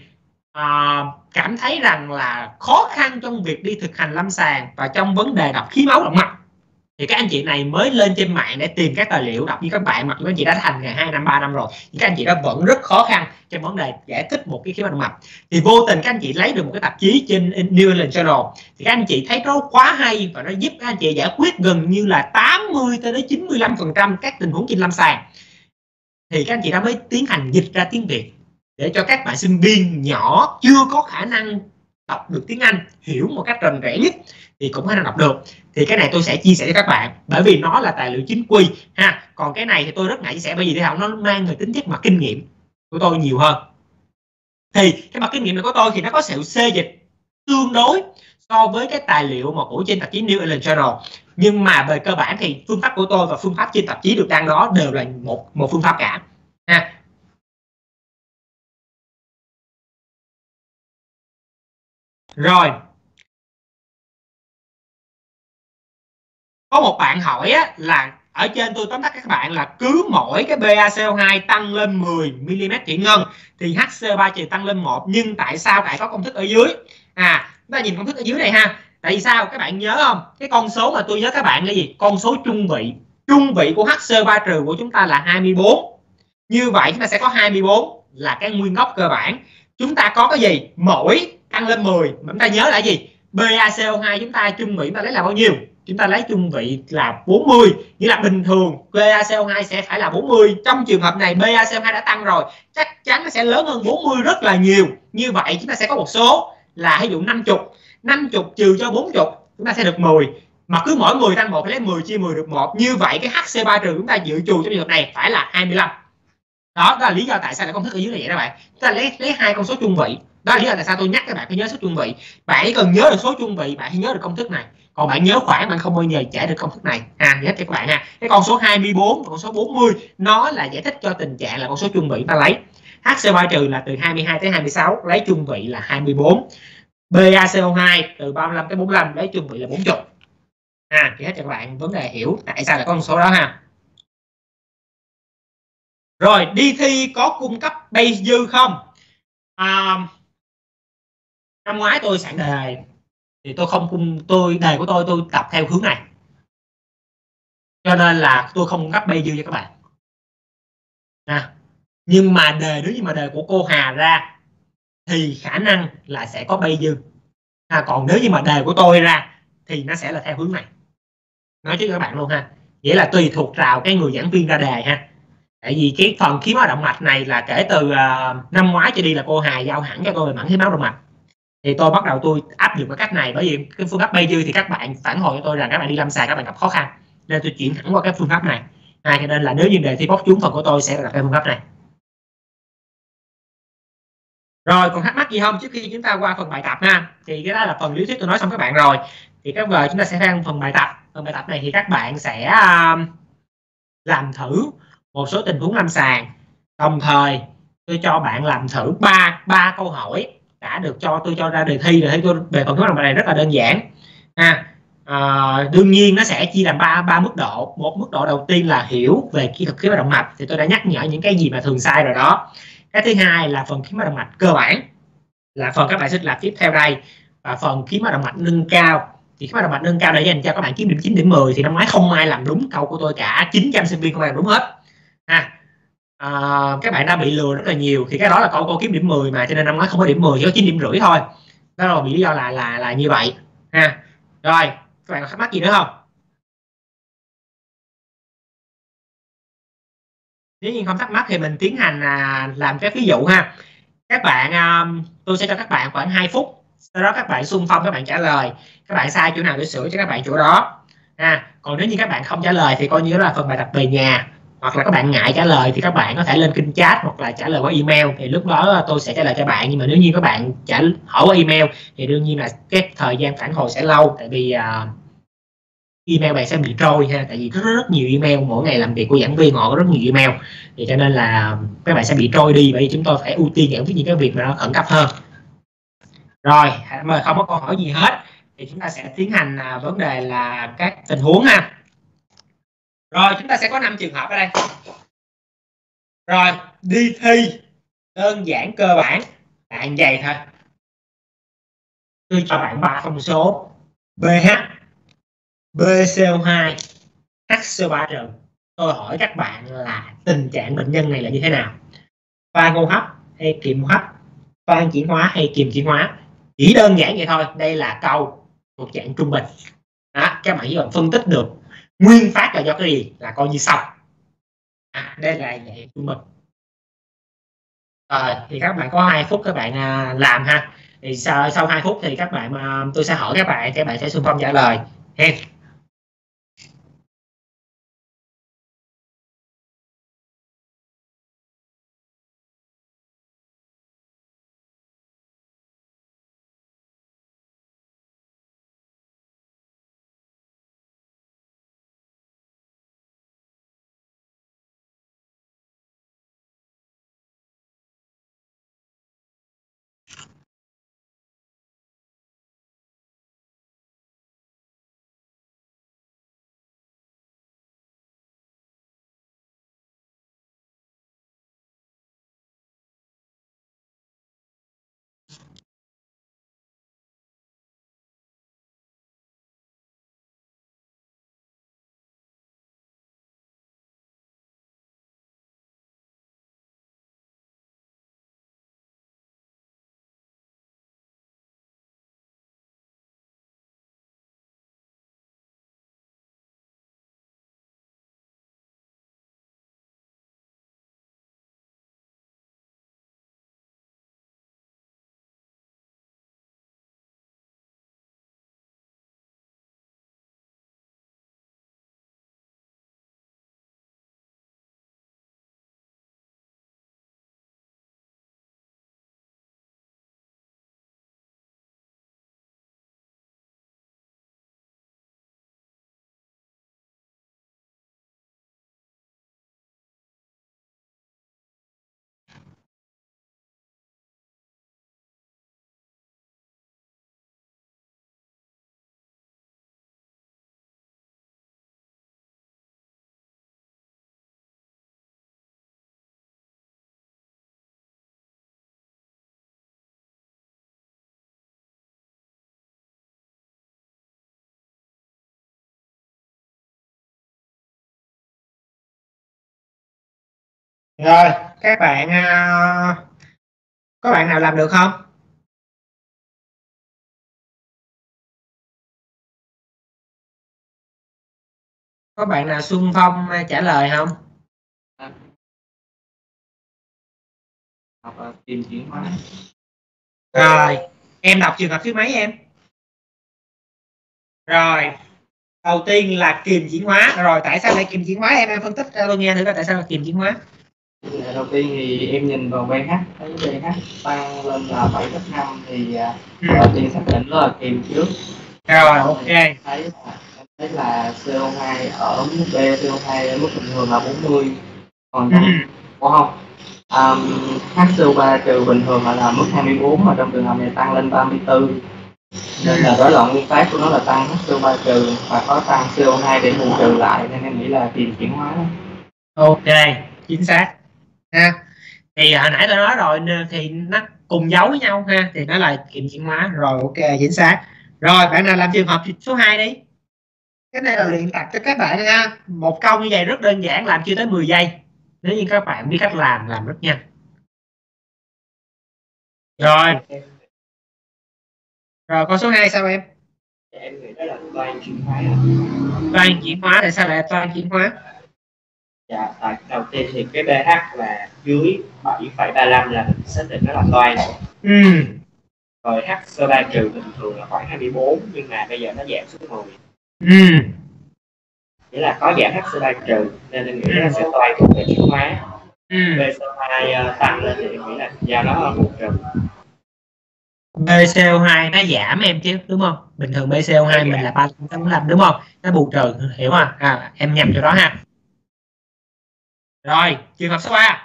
cảm thấy rằng là khó khăn trong việc đi thực hành lâm sàng và trong vấn đề đọc khí máu động mạch. Thì các anh chị này mới lên trên mạng để tìm các tài liệu đọc như các bạn, mặc dù các anh chị đã thành ngày 2 năm 3 năm rồi, nhưng các anh chị đó vẫn rất khó khăn trong vấn đề giải thích một cái khí máu động mạch. Thì vô tình các anh chị lấy được một cái tạp chí trên New England Journal, thì các anh chị thấy nó quá hay và nó giúp các anh chị giải quyết gần như là 80 tới 95% các tình huống trên lâm sàng. Thì các anh chị đó mới tiến hành dịch ra tiếng Việt để cho các bạn sinh viên nhỏ chưa có khả năng đọc được tiếng Anh hiểu một cách rành rẽ nhất thì cũng có thể đọc được. Thì cái này tôi sẽ chia sẻ cho các bạn, bởi vì nó là tài liệu chính quy ha. Còn cái này thì tôi rất ngại chia sẻ, bởi vì nó mang về tính chất mà kinh nghiệm của tôi nhiều hơn. Thì cái mặt kinh nghiệm này của tôi thì nó có sự xê dịch tương đối so với cái tài liệu mà của trên tạp chí New England Journal, nhưng mà về cơ bản thì phương pháp của tôi và phương pháp trên tạp chí được đăng đó đều là một phương pháp cả ha. Rồi có một bạn hỏi á, là ở trên tôi tóm tắt các bạn là cứ mỗi cái BaCO2 tăng lên 10 mm thủy ngân thì HCO3 tăng lên 1, nhưng tại sao lại có công thức ở dưới? Chúng ta nhìn công thức ở dưới này ha. Tại vì sao các bạn nhớ không? Cái con số mà tôi nhớ các bạn là gì? Con số trung vị. Trung vị của HCO3 trừ của chúng ta là 24. Như vậy chúng ta sẽ có 24 là cái nguyên gốc cơ bản. Chúng ta có cái gì? Mỗi tăng lên 10. Mà chúng ta nhớ là gì? BaCO2 chúng ta trung vị chúng ta lấy là bao nhiêu? Chúng ta lấy trung vị là 40. Nghĩa là bình thường BaCO2 sẽ phải là 40. Trong trường hợp này BaCO2 đã tăng rồi, chắc chắn nó sẽ lớn hơn 40 rất là nhiều. Như vậy chúng ta sẽ có một số là ví dụ 50. 50 trừ cho 40 chúng ta sẽ được 10. Mà cứ mỗi 10 tăng 1 phải lấy 10 chia 10 được 1. Như vậy cái HC3 trừ chúng ta dự trù trong trường hợp này phải là 25. Đó là lý do tại sao là công thức ở dưới này vậy các bạn. Chúng ta lấy hai con số trung vị. Đó là lý do tại sao tôi nhắc các bạn phải nhớ số trung vị. Bạn chỉ cần nhớ được số trung vị, bạn hãy nhớ được công thức này. Còn bạn nhớ khoảng bạn không bao giờ giải được công thức này. Nhớ cho các bạn ha. Cái con số 24 và con số 40 nó là giải thích cho tình trạng là con số trung vị ta lấy. HC3 trừ là từ 22 tới 26, lấy trung vị là 24. BaCO2 từ 35 tới 45, lấy trung vị là 40. Thì hết cho các bạn vấn đề hiểu tại sao là con số đó ha. Rồi đi thi có cung cấp base dư không? Năm ngoái tôi soạn đề thì đề của tôi tập theo hướng này, cho nên là tôi không cung cấp base dư cho các bạn. Nhưng mà nếu như mà đề của cô Hà ra thì khả năng là sẽ có bay dư. Còn nếu như mà đề của tôi ra thì nó sẽ là theo hướng này, nói trước các bạn luôn ha. Nghĩa là tùy thuộc vào cái người giảng viên ra đề ha. Tại vì cái phần khí máu động mạch này là kể từ năm ngoái trở đi là cô Hà giao hẳn cho tôi về mảng khí máu động mạch, thì tôi bắt đầu tôi áp dụng cái cách này, bởi vì cái phương pháp bay dư thì các bạn phản hồi cho tôi rằng các bạn đi lâm sàng các bạn gặp khó khăn, nên tôi chuyển thẳng qua cái phương pháp này. Cho nên là nếu như đề thi bóc trúng phần của tôi sẽ là cái phương pháp này. Rồi còn thắc mắc gì không trước khi chúng ta qua phần bài tập ha? Thì cái đó là phần lý thuyết tôi nói xong các bạn rồi, thì các giờ chúng ta sẽ sang phần bài tập. Phần bài tập này thì các bạn sẽ làm thử một số tình huống lâm sàng, đồng thời tôi cho bạn làm thử ba câu hỏi đã được tôi cho ra đề thi tôi về phần hướng này rất là đơn giản. Đương nhiên nó sẽ chia làm ba mức độ. Một mức độ đầu tiên là hiểu về kỹ thuật khí hóa động mạch, thì tôi đã nhắc nhở những cái gì mà thường sai rồi đó. Cái thứ hai là phần khí hóa động mạch cơ bản, là phần các bạn sẽ làm tiếp theo đây. Và phần khí hóa động mạch nâng cao thì khí hóa động mạch nâng cao để dành cho các bạn kiếm điểm 9 điểm 10, thì năm ngoái không ai làm đúng câu của tôi cả, 900 sinh viên không ai làm đúng hết. Các bạn đã bị lừa rất là nhiều, thì cái đó là câu kiếm điểm 10 mà, cho nên năm ngoái không có điểm 10, chỉ có 9 điểm rưỡi thôi. Đó là vì lý do là như vậy ha. Rồi các bạn có thắc mắc gì nữa không? Nếu như không thắc mắc thì mình tiến hành làm cái ví dụ ha. Các bạn tôi sẽ cho các bạn khoảng 2 phút, sau đó các bạn xung phong các bạn trả lời. Các bạn sai chỗ nào tôi sửa cho các bạn chỗ đó. Còn nếu như các bạn không trả lời thì coi như đó là phần bài tập về nhà, hoặc là các bạn ngại trả lời thì các bạn có thể lên kênh chat hoặc là trả lời qua email, thì lúc đó tôi sẽ trả lời cho bạn. Nhưng mà nếu như các bạn hỏi qua email thì đương nhiên là cái thời gian phản hồi sẽ lâu, tại vì email bạn sẽ bị trôi ha, tại vì rất nhiều email, mỗi ngày làm việc của giảng viên họ có rất nhiều email, thì cho nên là các bạn sẽ bị trôi đi, bởi vì chúng tôi phải ưu tiên giải quyết những cái việc mà nó khẩn cấp hơn. Rồi mà không có câu hỏi gì hết thì chúng ta sẽ tiến hành vấn đề là các tình huống ha. Rồi chúng ta sẽ có 5 trường hợp ở đây. Rồi đi thi đơn giản cơ bản bạn vậy thôi, tôi cho bạn 3 thông số pH, BCO2, HCO3 trừ. Tôi hỏi các bạn là tình trạng bệnh nhân này là như thế nào: pha hô hấp hay kiềm hô hấp, pha chuyển hóa hay kiềm chuyển hóa. Chỉ đơn giản vậy thôi, đây là câu thuộc dạng trung bình đó. Các bạn chỉ cần phân tích được nguyên phát là do cái gì là coi như xong. Đây là dạng trung bình. Thì các bạn có 2 phút các bạn làm ha. Thì sau 2 phút thì các bạn tôi sẽ hỏi các bạn sẽ xung phong trả lời ha. Rồi các bạn Có bạn nào làm được không? Có bạn nào xung phong trả lời không? Học tìm chuyển hóa. Rồi, em đọc trường hợp thứ mấy em? Rồi, đầu tiên là kiềm chuyển hóa. Rồi, tại sao lại kiềm chuyển hóa em phân tích cho tôi nghe thử coi tại sao là kiềm chuyển hóa. Đầu tiên thì em nhìn vào BH, thấy BH tăng lên là 7,5 thì đầu tiên xác định nó là kiềm trước. Rồi, ok. Thấy là CO2 ở mức B, CO2 ở mức bình thường là 40, còn không HCO3 trừ bình thường là mức 24, mà trong trường hợp này tăng lên 34, nên là rối loạn nguyên phát của nó là tăng HCO3 trừ và có tăng CO2 để bù trừ lại, nên em nghĩ là kiềm chuyển hóa đó. Ok, chính xác ha. Thì hồi nãy tôi nói rồi thì nó cùng dấu với nhau ha, thì nó là kiềm chuyển hóa. Rồi, ok, chính xác. Rồi, bạn nào làm trường hợp số 2 đi. Cái này là luyện tập cho các bạn ha. Một câu như vậy rất đơn giản, làm chưa tới 10 giây. Nếu như các bạn biết cách làm rất nhanh. Rồi. Rồi, câu số 2 sao em? Em nghĩ đó là toan chuyển hóa. Toan chuyển hóa, tại sao lại toan chuyển hóa? Dạ, tại đầu tiên thì cái pH là dưới 7,35 là mình xác định nó là toan. Rồi HCO3 trừ bình thường là khoảng 24, nhưng mà bây giờ nó giảm xuống 10. Nghĩa là có giảm HCO3 trừ nên em nghĩ nó sẽ toan thuộc về chuyển hóa. BCO2 tăng lên thì em nghĩ là do nó bù trừ. BCO2 nó giảm em chứ, đúng không? Bình thường BCO2 mình là 385, đúng không? Nó bù trừ, hiểu không? Em nhầm chỗ đó ha. Rồi, trường hợp số 3.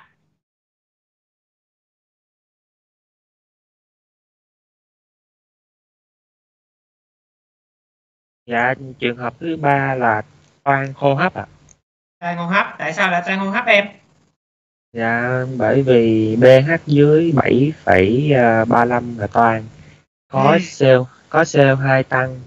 Dạ, trường hợp thứ 3 là toan hô hấp ạ. Toan hô hấp, tại sao lại toan hô hấp em? Dạ, bởi vì pH dưới 7,35 là toan. Có CO2 tăng,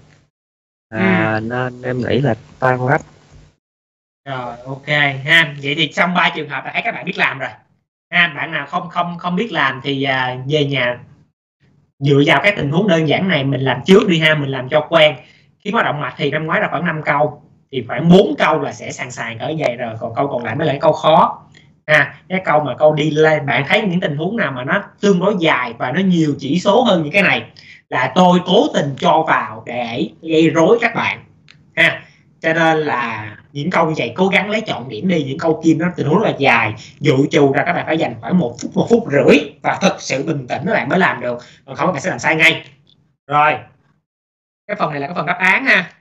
nên em nghĩ là toan hô hấp. Rồi, ok ha. Vậy thì xong 3 trường hợp là thấy các bạn biết làm rồi ha. Bạn nào không biết làm thì về nhà dựa vào các tình huống đơn giản này mình làm trước đi ha, mình làm cho quen. Khi mà động mạch thì năm ngoái là khoảng 5 câu, thì khoảng 4 câu là sẽ sàn sàn ở vậy rồi, còn câu còn lại mới là cái câu khó cái câu mà câu đi lên. Bạn thấy những tình huống nào mà nó tương đối dài và nó nhiều chỉ số hơn như cái này là tôi cố tình cho vào để gây rối các bạn cho nên là những câu như vậy cố gắng lấy chọn điểm đi. Những câu kia nó tình huống là dài, dụ trù ra các bạn phải dành khoảng 1 phút rưỡi và thật sự bình tĩnh các bạn mới làm được, còn không các bạn sẽ làm sai ngay. Rồi, cái phần này là cái phần đáp án ha.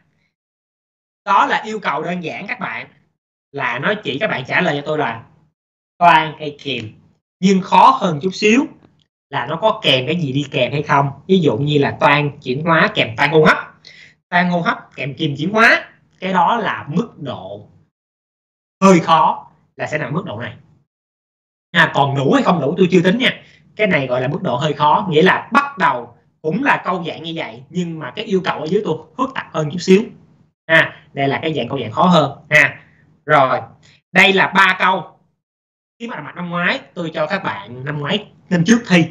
Đó là yêu cầu đơn giản các bạn, là nó chỉ các bạn trả lời cho tôi là toan hay kiềm, nhưng khó hơn chút xíu là nó có kèm cái gì đi kèm hay không. Ví dụ như là toan chuyển hóa kèm toan hô hấp, toan hô hấp kèm kiềm chuyển hóa, cái đó là mức độ hơi khó, là sẽ nằm mức độ này còn đủ hay không đủ tôi chưa tính nha. Cái này gọi là mức độ hơi khó, nghĩa là bắt đầu cũng là câu dạng như vậy nhưng mà cái yêu cầu ở dưới tôi phức tạp hơn chút xíu đây là cái câu dạng khó hơn Rồi, đây là 3 câu khi mà mặt năm ngoái tôi cho các bạn năm trước thi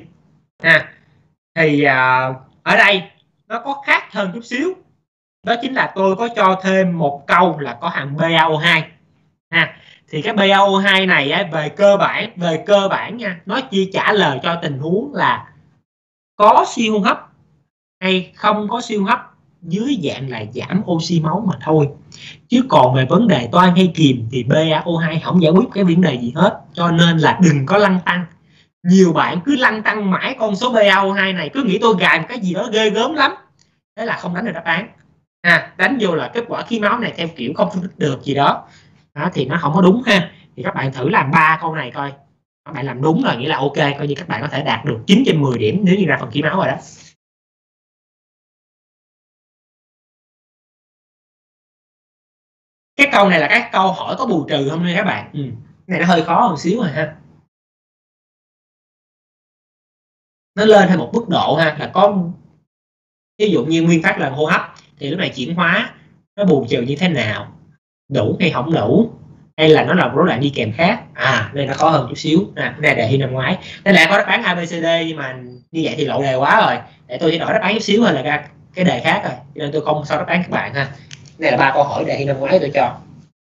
thì ở đây nó có khác hơn chút xíu, đó chính là tôi có cho thêm một câu là có hàm BaO2 thì cái BaO2 này về cơ bản nha, nó chỉ trả lời cho tình huống là có siêu hô hấp hay không có siêu hô hấp dưới dạng là giảm oxy máu mà thôi, chứ còn về vấn đề toan hay kiềm thì BaO2 không giải quyết cái vấn đề gì hết, cho nên là đừng có lăn tăng. Nhiều bạn cứ lăn tăng mãi con số BaO2 này, cứ nghĩ tôi gài một cái gì đó ghê gớm lắm, thế là không đánh được đáp án đánh vô là kết quả khí máu này theo kiểu không phân tích được gì đó thì nó không có đúng ha. Thì các bạn thử làm 3 câu này coi, các bạn làm đúng rồi nghĩa là ok, coi như các bạn có thể đạt được 9 trên 10 điểm nếu như ra phần khí máu rồi đó. Cái câu này là cái câu hỏi có bù trừ không nha các bạn. Cái này nó hơi khó một xíu rồi ha, nó lên thêm một mức độ là có ví dụ như nguyên tắc là hô hấp thì lúc này chuyển hóa nó bù trừ như thế nào, đủ hay không đủ hay là nó là một rối loạn đi kèm khác? Nên nó khó hơn chút xíu. Đây là đề thi năm ngoái. Nên là có đáp án ABCD, nhưng mà như vậy thì lộ đề quá rồi. Để tôi chỉ đổi đáp án chút xíu hay là ra cái đề khác rồi, cho nên tôi không so đáp án các bạn ha. Đây là 3 câu hỏi đề thi năm ngoái tôi cho.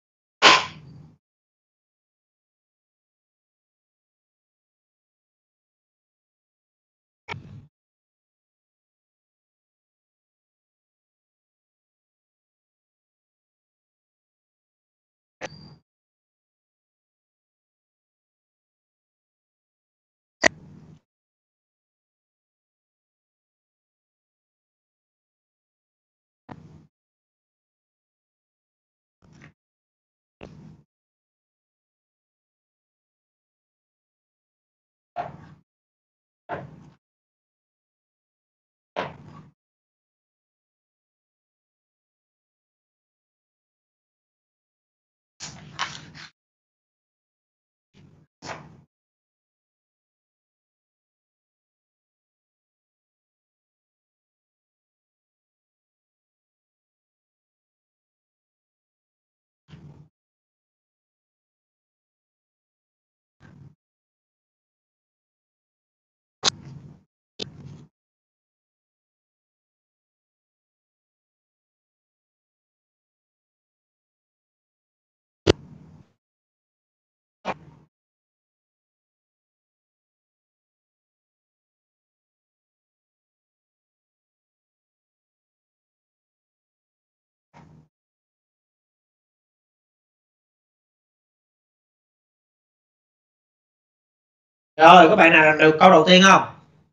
Rồi, các bạn nào làm được câu đầu tiên không?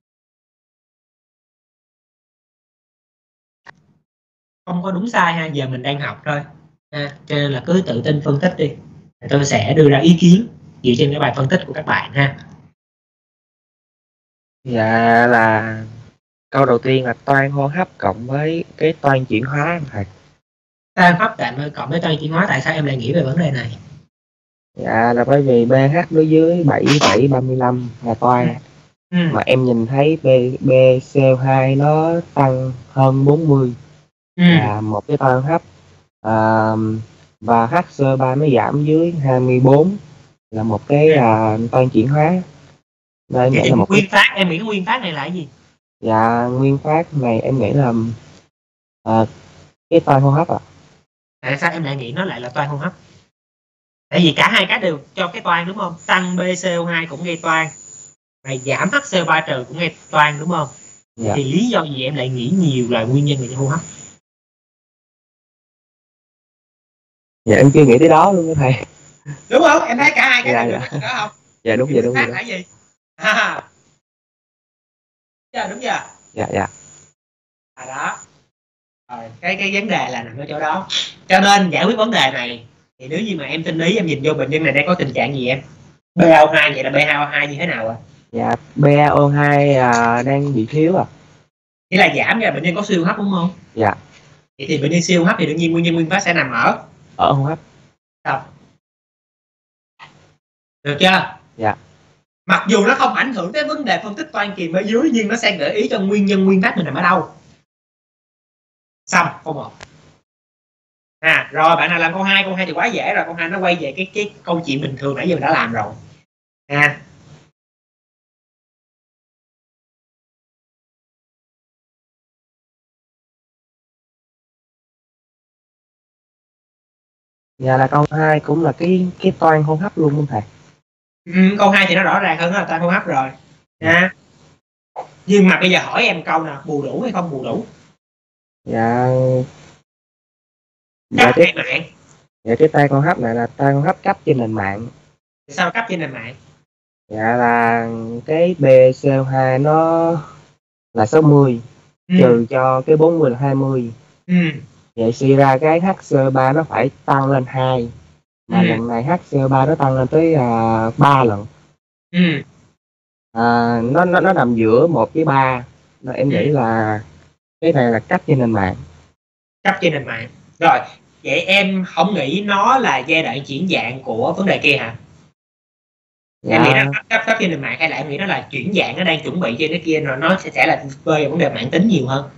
Không có đúng sai ha, giờ mình đang học thôi ha, cho nên là cứ tự tin phân tích đi. Tôi sẽ đưa ra ý kiến dựa trên cái bài phân tích của các bạn ha. Dạ là câu đầu tiên là toan hô hấp cộng với cái toan chuyển hóa thầy. Toan hô hấp cộng với toan chuyển hóa, tại sao em lại nghĩ về vấn đề này? Dạ là bởi vì pH đối với 7,35 là toan. Mà em nhìn thấy BCO2 nó tăng hơn 40 là một cái toan hấp, và HCO3 nó giảm dưới 24 là một cái toan chuyển hóa. Nên vậy thì một nguyên phát, em nghĩ cái nguyên phát này là cái gì? Dạ nguyên phát này em nghĩ là cái toan hô hấp ạ. Tại sao em lại nghĩ nó lại là toan hô hấp? Tại vì cả hai cái đều cho cái toan đúng không? Tăng BCO2 cũng gây toan, mà giảm HCO3 trừ cũng gây toan đúng không? Dạ. Thì lý do gì em lại nghĩ nhiều là nguyên nhân về hô hấp? Dạ em chưa nghĩ tới đó luôn thầy. Đúng không? Em thấy cả hai cái đều đó không? Dạ đúng vậy, đúng vậy. Là gì? Đúng giờ. Dạ. Đó. Rồi, cái vấn đề là nằm ở chỗ đó. Cho nên giải quyết vấn đề này thì nếu như mà em tinh lý em nhìn vô bệnh nhân này đang có tình trạng gì em? BaO2 vậy là BaO2 như thế nào ạ? Dạ BaO2 đang bị thiếu ạ. Nghĩa là giảm ra bệnh nhân có siêu hô hấp đúng không? Dạ. Vậy thì bệnh nhân siêu hô hấp thì đương nhiên nguyên nhân nguyên phát sẽ nằm ở hô hấp. Được chưa? Dạ. Mặc dù nó không ảnh hưởng tới vấn đề phân tích toan kìm ở dưới, nhưng nó sẽ gợi ý cho nguyên nhân nguyên phát mình nằm ở đâu. Xong câu 1. Rồi bạn nào làm câu 2? Câu 2 thì quá dễ rồi, câu 2 nó quay về cái câu chuyện bình thường nãy giờ mình đã làm rồi. Dạ là câu 2 cũng là cái toan hô hấp luôn không thầy? Câu 2 thì nó rõ ràng hơn, nó là toan hô hấp rồi nha. Nhưng mà bây giờ hỏi em câu nào, bù đủ hay không bù đủ? Dạ Cấp hay mạng? Dạ cái toan hô hấp này là toan hô hấp cấp trên nền mạng. Sao cấp trên nền mạng? Dạ là cái BCO2 nó là 60 trừ cho cái 40 là 20. Vậy suy ra cái HCO3 nó phải tăng lên 2. Mà lần này HCO3 nó tăng lên tới 3 lần. Nó nằm giữa 1 với 3. Nên em nghĩ là cái này là cấp trên nền mạng. Cấp trên nền mạng. Rồi, vậy em không nghĩ nó là giai đoạn chuyển dạng của vấn đề kia hả? Dạ. Em nghĩ nó cấp trên nền mạng, hay là em nghĩ nó là chuyển dạng, nó đang chuẩn bị cho cái kia rồi nó sẽ là về vấn đề mạng tính nhiều hơn?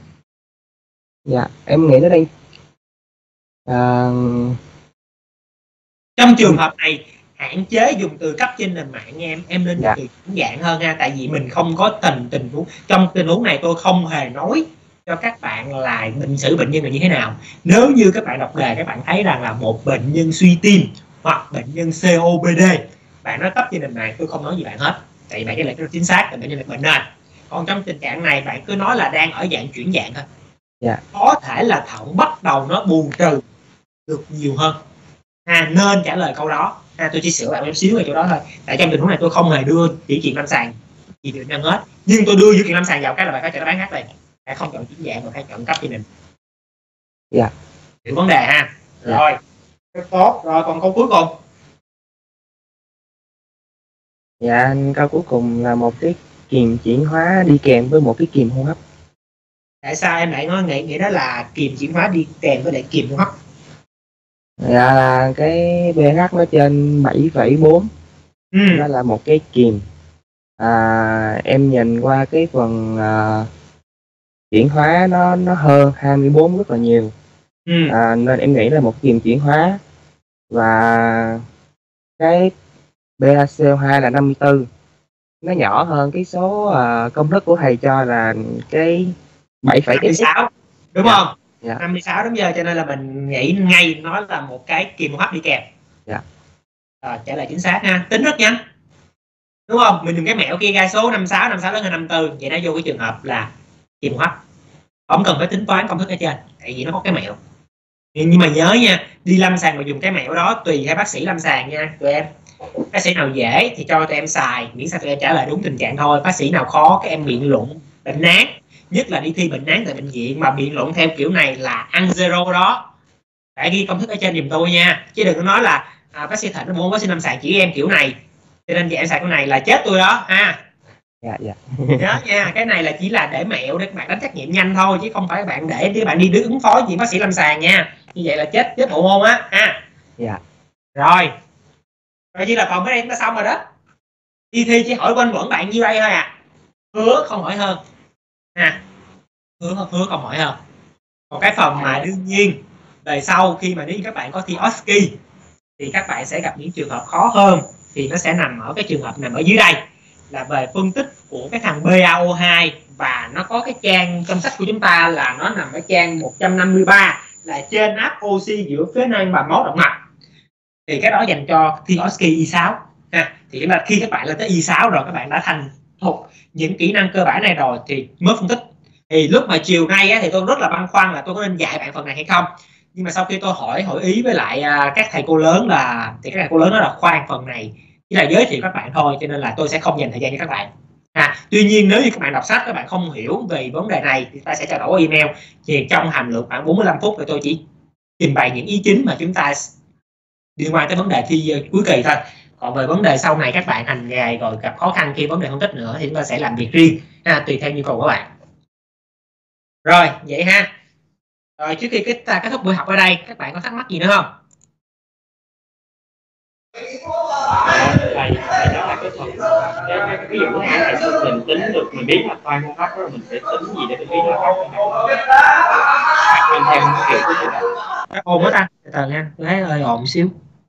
Dạ, em nghĩ nó đang Trong trường hợp này hạn chế dùng từ cấp trên nền mạng nha em nên dùng từ chuyển dạng hơn ha, tại vì mình không có tình huống trong tình huống này tôi không hề nói cho các bạn là bệnh sử bệnh nhân là như thế nào. Nếu như các bạn đọc đề các bạn thấy rằng là một bệnh nhân suy tim hoặc bệnh nhân COPD, bạn nói cấp trên nền mạng tôi không nói gì bạn hết, tại vì bạn cái là chính xác là bệnh nhân là bệnh nền. Còn trong tình trạng này bạn cứ nói là đang ở dạng chuyển dạng thôi. Có thể là thận bắt đầu nó bù trừ được nhiều hơn. Nên trả lời câu đó. Tôi chỉ sửa bạn một xíu về chỗ đó thôi. Tại trong tình huống này tôi không hề đưa chỉ chuyện lâm sàng gì bệnh nhân hết, nhưng tôi đưa dữ kiện lâm sàng vào cái là bạn phải chọn đáp án H này. Bạn không chọn chuyển dạng mà phải chọn cấp gia đình. Hiểu vấn đề ha. Rồi, rất tốt. Rồi còn câu cuối cùng. Dạ, câu cuối cùng là một cái kiềm chuyển hóa đi kèm với một cái kiềm hô hấp. Tại sao em lại nói nghĩ đó là kiềm chuyển hóa đi kèm với lại kiềm hô hấp? Dạ là cái pH nó trên 7,4. Đó là một cái kiềm. Em nhìn qua cái phần chuyển hóa nó hơn 24 rất là nhiều. Nên em nghĩ là một kiềm chuyển hóa. Và cái PaCO2 là 54. Nó nhỏ hơn cái số công thức của thầy cho là cái 7,6 đúng không? 56 đúng giờ, cho nên là mình nghĩ ngay nó là một cái kiềm hô hấp đi kèm. Trả lời chính xác ha. Tính rất nhanh đúng không? Mình dùng cái mẹo kia ra số 56 lớn hơn 54, vậy nó vô cái trường hợp là kiềm hô hấp, không cần phải tính toán công thức ở trên, tại vì nó có cái mẹo. Nhưng mà nhớ nha, đi lâm sàng mà dùng cái mẹo đó tùy theo bác sĩ lâm sàng nha tụi em. Bác sĩ nào dễ thì cho tụi em xài, miễn sao tụi em trả lời đúng tình trạng thôi. Bác sĩ nào khó các em biện luận bệnh án, nhất là đi thi bệnh án tại bệnh viện mà biện luận theo kiểu này là ăn zero đó. Phải ghi công thức ở trên giùm tôi nha, chứ đừng có nói là bác sĩ Thịnh nó muốn bác sĩ lâm sàng chỉ em kiểu này cho nên em xài cái này là chết tôi đó ha. Nhớ nha, cái này là chỉ là để mẹo để các bạn đánh trắc nghiệm nhanh thôi, chứ không phải bạn để các bạn đi ứng phó gì bác sĩ lâm sàng nha. Như vậy là chết bộ môn á ha. Rồi chỉ là còn cái đây chúng ta xong rồi đó. Đi thi chỉ hỏi quanh quẩn bạn như đây thôi à, hứa không hỏi hơn hứa không hỏi hơn. Còn cái phần mà đương nhiên về sau khi mà nếu các bạn có thi OSCE thì các bạn sẽ gặp những trường hợp khó hơn, thì nó sẽ nằm ở cái trường hợp nằm ở dưới đây là về phân tích của cái thằng PaO2, và nó có cái trang trong sách của chúng ta là nó nằm ở trang 153 là trên áp oxy giữa phế nang và máu động mạch. Thì cái đó dành cho thi OSCE Y6 ha. Thì khi các bạn lên tới Y6 rồi, các bạn đã thành thục những kỹ năng cơ bản này rồi thì mới phân tích. Thì lúc mà chiều nay á, thì tôi rất là băn khoăn là tôi có nên dạy bạn phần này hay không, nhưng mà sau khi tôi hỏi ý với lại các thầy cô lớn thì các thầy cô lớn nói là khoan, phần này chỉ là giới thiệu các bạn thôi, cho nên là tôi sẽ không dành thời gian cho các bạn. Tuy nhiên nếu như các bạn đọc sách các bạn không hiểu về vấn đề này thì ta sẽ trao đổi email, thì trong hàm lượng khoảng 45 phút thì tôi chỉ trình bày những ý chính mà chúng ta liên quan tới vấn đề thi cuối kỳ thôi. Còn về vấn đề sau này các bạn hành nghề rồi gặp khó khăn khi vấn đề phân tích nữa thì chúng ta sẽ làm việc riêng tùy theo nhu cầu của bạn. Rồi vậy ha. Rồi trước khi kết thúc buổi học ở đây, các bạn có thắc mắc gì nữa không? Thầy đó là cái phần cái ví dụ thứ hai là mình tính được, mình biết là toan hô hấp đó, mình sẽ tính gì để mình biết là hô hấp mình theo kiểu của mình. Ồn quá ta, từ từ nha, tôi thấy hơi ồn xíu.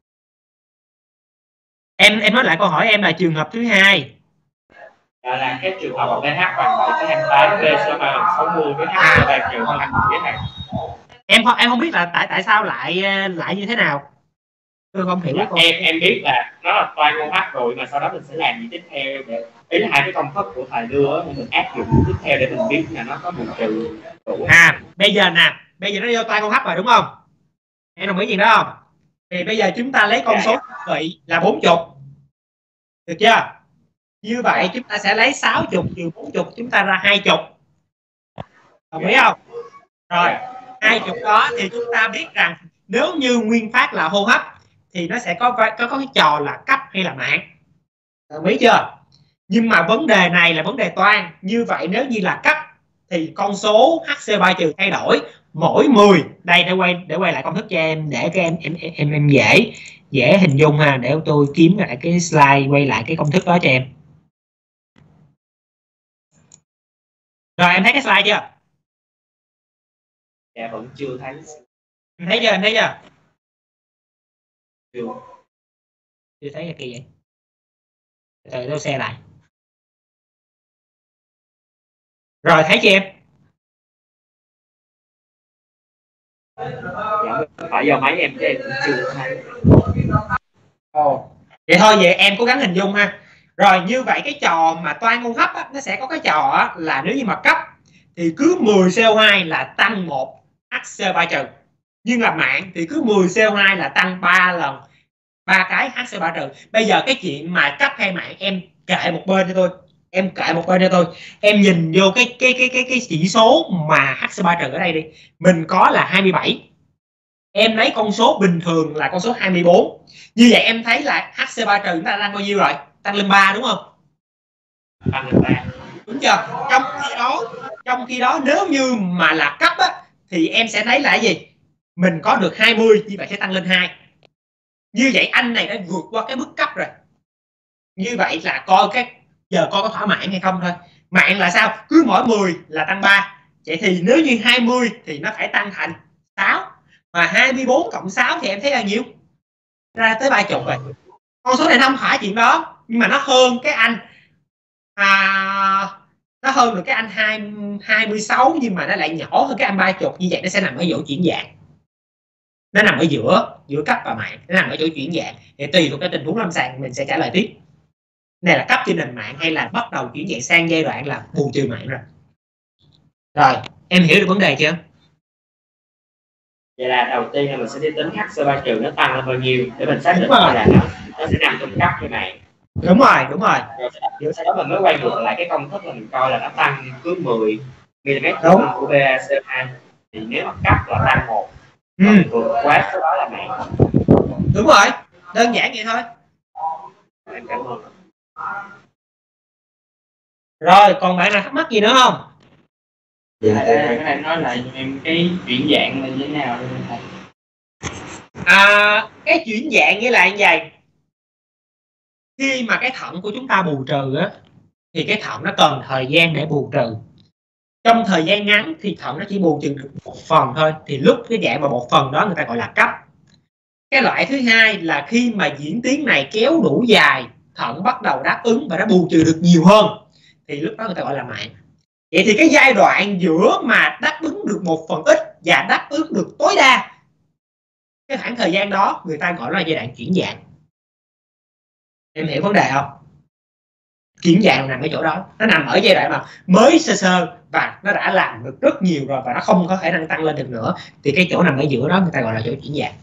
Em nói lại câu hỏi em là trường hợp thứ hai. Là cái trường hợp pH bằng 7,28, PaCO2 bằng 60, cái H là trường hợp cái này. Em không biết là tại sao lại như thế nào. Tôi không hiểu. Em biết là nó là toan hô hấp rồi, mà sau đó mình sẽ làm gì tiếp theo để ý là hai cái công thức của thầy đưa mình áp dụng tiếp theo để mình biết là nó có bù trừ. Bây giờ nó vô toan hô hấp rồi đúng không? Em đồng ý gì đó không? Thì bây giờ chúng ta lấy con số vị là 40. Được chưa? Như vậy chúng ta sẽ lấy 60 trừ 40, chúng ta ra 20. Đồng ý không? Rồi 20 đó thì chúng ta biết rằng nếu như nguyên phát là hô hấp thì nó sẽ có cái trò là cấp hay là mạng. Đồng ý chưa? Nhưng mà vấn đề này là vấn đề toan. Như vậy nếu như là cấp thì con số HCO3 trừ thay đổi mỗi 10. Đây để quay lại công thức cho em để các em dễ hình dung ha, để tôi kiếm lại cái slide quay lại cái công thức đó cho em. Rồi em thấy cái slide chưa? Dạ vẫn chưa thấy. Em thấy chưa? Chưa. Tôi thấy là kỳ vậy. Rồi tôi xe lại. Rồi thấy chưa em? Dạ, phải do máy em chứ em cũng chưa thấy. Vậy thôi, vậy em cố gắng hình dung ha. Rồi như vậy cái trò mà toan hô hấp á, nó sẽ có cái trò á, là nếu như mà cấp thì cứ 10 CO2 là tăng 1 HCO3 trừ. Nhưng là mạng thì cứ 10 CO2 là tăng 3 lần 3 cái HCO3 trừ. Bây giờ cái chuyện mà cấp hay mạng em kệ một bên cho tôi. Em kệ một bên cho tôi. Em nhìn vô cái chỉ số mà HCO3 trừ ở đây đi. Mình có là 27. Em lấy con số bình thường là con số 24. Như vậy em thấy là HC3 trừ chúng ta tăng bao nhiêu rồi? Tăng lên 3 đúng không? Tăng lên 3. Đúng chưa? Trong khi đó nếu như mà là cấp á, thì em sẽ thấy là cái gì? Mình có được 20, như vậy sẽ tăng lên 2. Như vậy anh này đã vượt qua cái mức cấp rồi. Như vậy là coi giờ coi có thỏa mãn hay không thôi. Mạng là sao? Cứ mỗi 10 là tăng 3. Vậy thì nếu như 20 thì nó phải tăng thành 6. Mà 24 cộng 6 thì em thấy là nhiêu? Ra tới 30 rồi. Con số này nó không phải chuyện đó, nhưng mà nó hơn cái anh nó hơn được cái anh 26, nhưng mà nó lại nhỏ hơn cái anh 30. Như vậy nó sẽ nằm ở chỗ chuyển dạng. Nó nằm ở giữa cấp và mạng, nó nằm ở chỗ chuyển dạng. Thì tùy thuộc cái tình huống lâm sàng mình sẽ trả lời tiếp. Này là cấp trên nền mạng hay là bắt đầu chuyển dạng sang giai đoạn là bù trừ mạng rồi. Rồi, em hiểu được vấn đề chưa? Vậy là đầu tiên là mình sẽ đi tính HC3 trừ nó tăng lên bao nhiêu để mình xác định là nó sẽ nằm trong cấp như này. Đúng rồi. Rồi sau đó mình mới quay ngược lại cái công thức là mình coi là nó tăng cứ 10 mm của BaCO2 thì nếu mà cấp là tăng 1. Vượt quá số đó là mạng. Đúng rồi, đơn giản vậy thôi. Em cảm ơn. Rồi, còn bạn nào thắc mắc gì nữa không? Cái này nói lại em cái chuyển dạng là như thế nào đây thầy? Cái chuyển dạng như là như vậy. Khi mà cái thận của chúng ta bù trừ á, thì cái thận nó cần thời gian để bù trừ. Trong thời gian ngắn thì thận nó chỉ bù trừ được một phần thôi. Thì lúc cái dạng mà một phần đó người ta gọi là cấp. Cái loại thứ hai là khi mà diễn tiến này kéo đủ dài, thận bắt đầu đáp ứng và nó bù trừ được nhiều hơn, thì lúc đó người ta gọi là mạng. Vậy thì cái giai đoạn giữa mà đáp ứng được một phần ít và đáp ứng được tối đa, cái khoảng thời gian đó người ta gọi là giai đoạn chuyển dạng. Em hiểu vấn đề không? Chuyển dạng nằm ở chỗ đó. Nó nằm ở giai đoạn mà mới sơ và nó đã làm được rất nhiều rồi và nó không có khả năng tăng lên được nữa. Thì cái chỗ nằm ở giữa đó người ta gọi là chỗ chuyển dạng.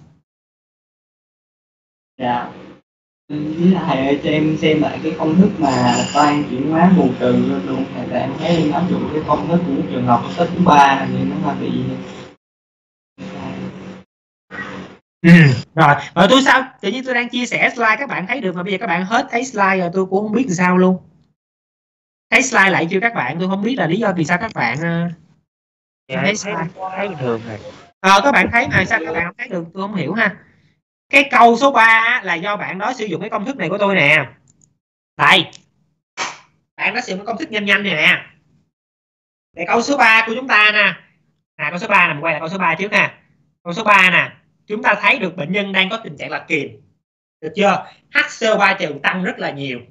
Dạ. Với thầy ơi, cho em xem lại cái công thức mà toan chuyển hóa bù trừ luôn. Thầy là em thấy em áp dụng cái công thức của trường hợp tích thứ 3 thì nó là bị Rồi tôi sao? Tự nhiên tôi đang chia sẻ slide các bạn thấy được mà bây giờ các bạn hết thấy slide rồi tôi cũng không biết làm sao luôn. Thấy slide lại chưa các bạn? Tôi không biết là lý do vì sao các bạn thấy slide. Thấy bình thường rồi. Các bạn thấy mà sao các bạn không thấy được? Tôi không hiểu ha. Cái câu số 3 là do bạn đó sử dụng cái công thức này của tôi nè. Đây. Bạn đó sử dụng công thức nhanh này nè. Để câu số 3 của chúng ta nè. Câu số 3 nằm quay lại câu số 3 trước nè. Câu số 3 nè. Chúng ta thấy được bệnh nhân đang có tình trạng là kiềm. Được chưa? HCO3 trừ tăng rất là nhiều.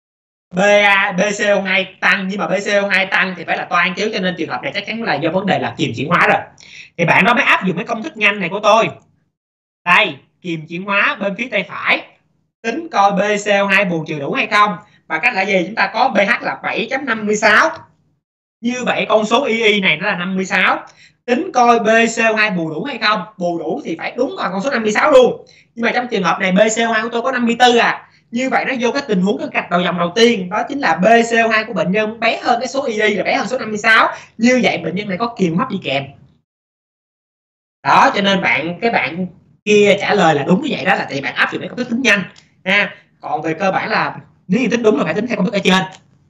BaCO2 tăng, nhưng mà BaCO2 tăng thì phải là toan chứ, cho nên trường hợp này chắc chắn là do vấn đề là kiềm chuyển hóa rồi. Thì bạn đó mới áp dụng cái công thức nhanh này của tôi. Đây, kiềm chuyển hóa bên phía tay phải. Tính coi BaCO2 bù trừ đủ hay không. Và cách là gì? Chúng ta có pH là 7.56. Như vậy con số II này nó là 56. Tính coi BaCO2 bù đủ hay không. Bù đủ thì phải đúng vào con số 56 luôn. Nhưng mà trong trường hợp này BaCO2 của tôi có 54 à. Như vậy nó vô cái tình huống cái gạch đầu dòng đầu tiên, đó chính là BaCO2 của bệnh nhân bé hơn cái số II là bé hơn số 56. Như vậy bệnh nhân này có kiềm hấp đi kèm. Đó, cho nên cái bạn kia trả lời là đúng như vậy đó, là tại bạn áp dụng cái công thức tính nhanh ha. Còn về cơ bản là nếu như tính đúng là phải tính theo công thức ở trên.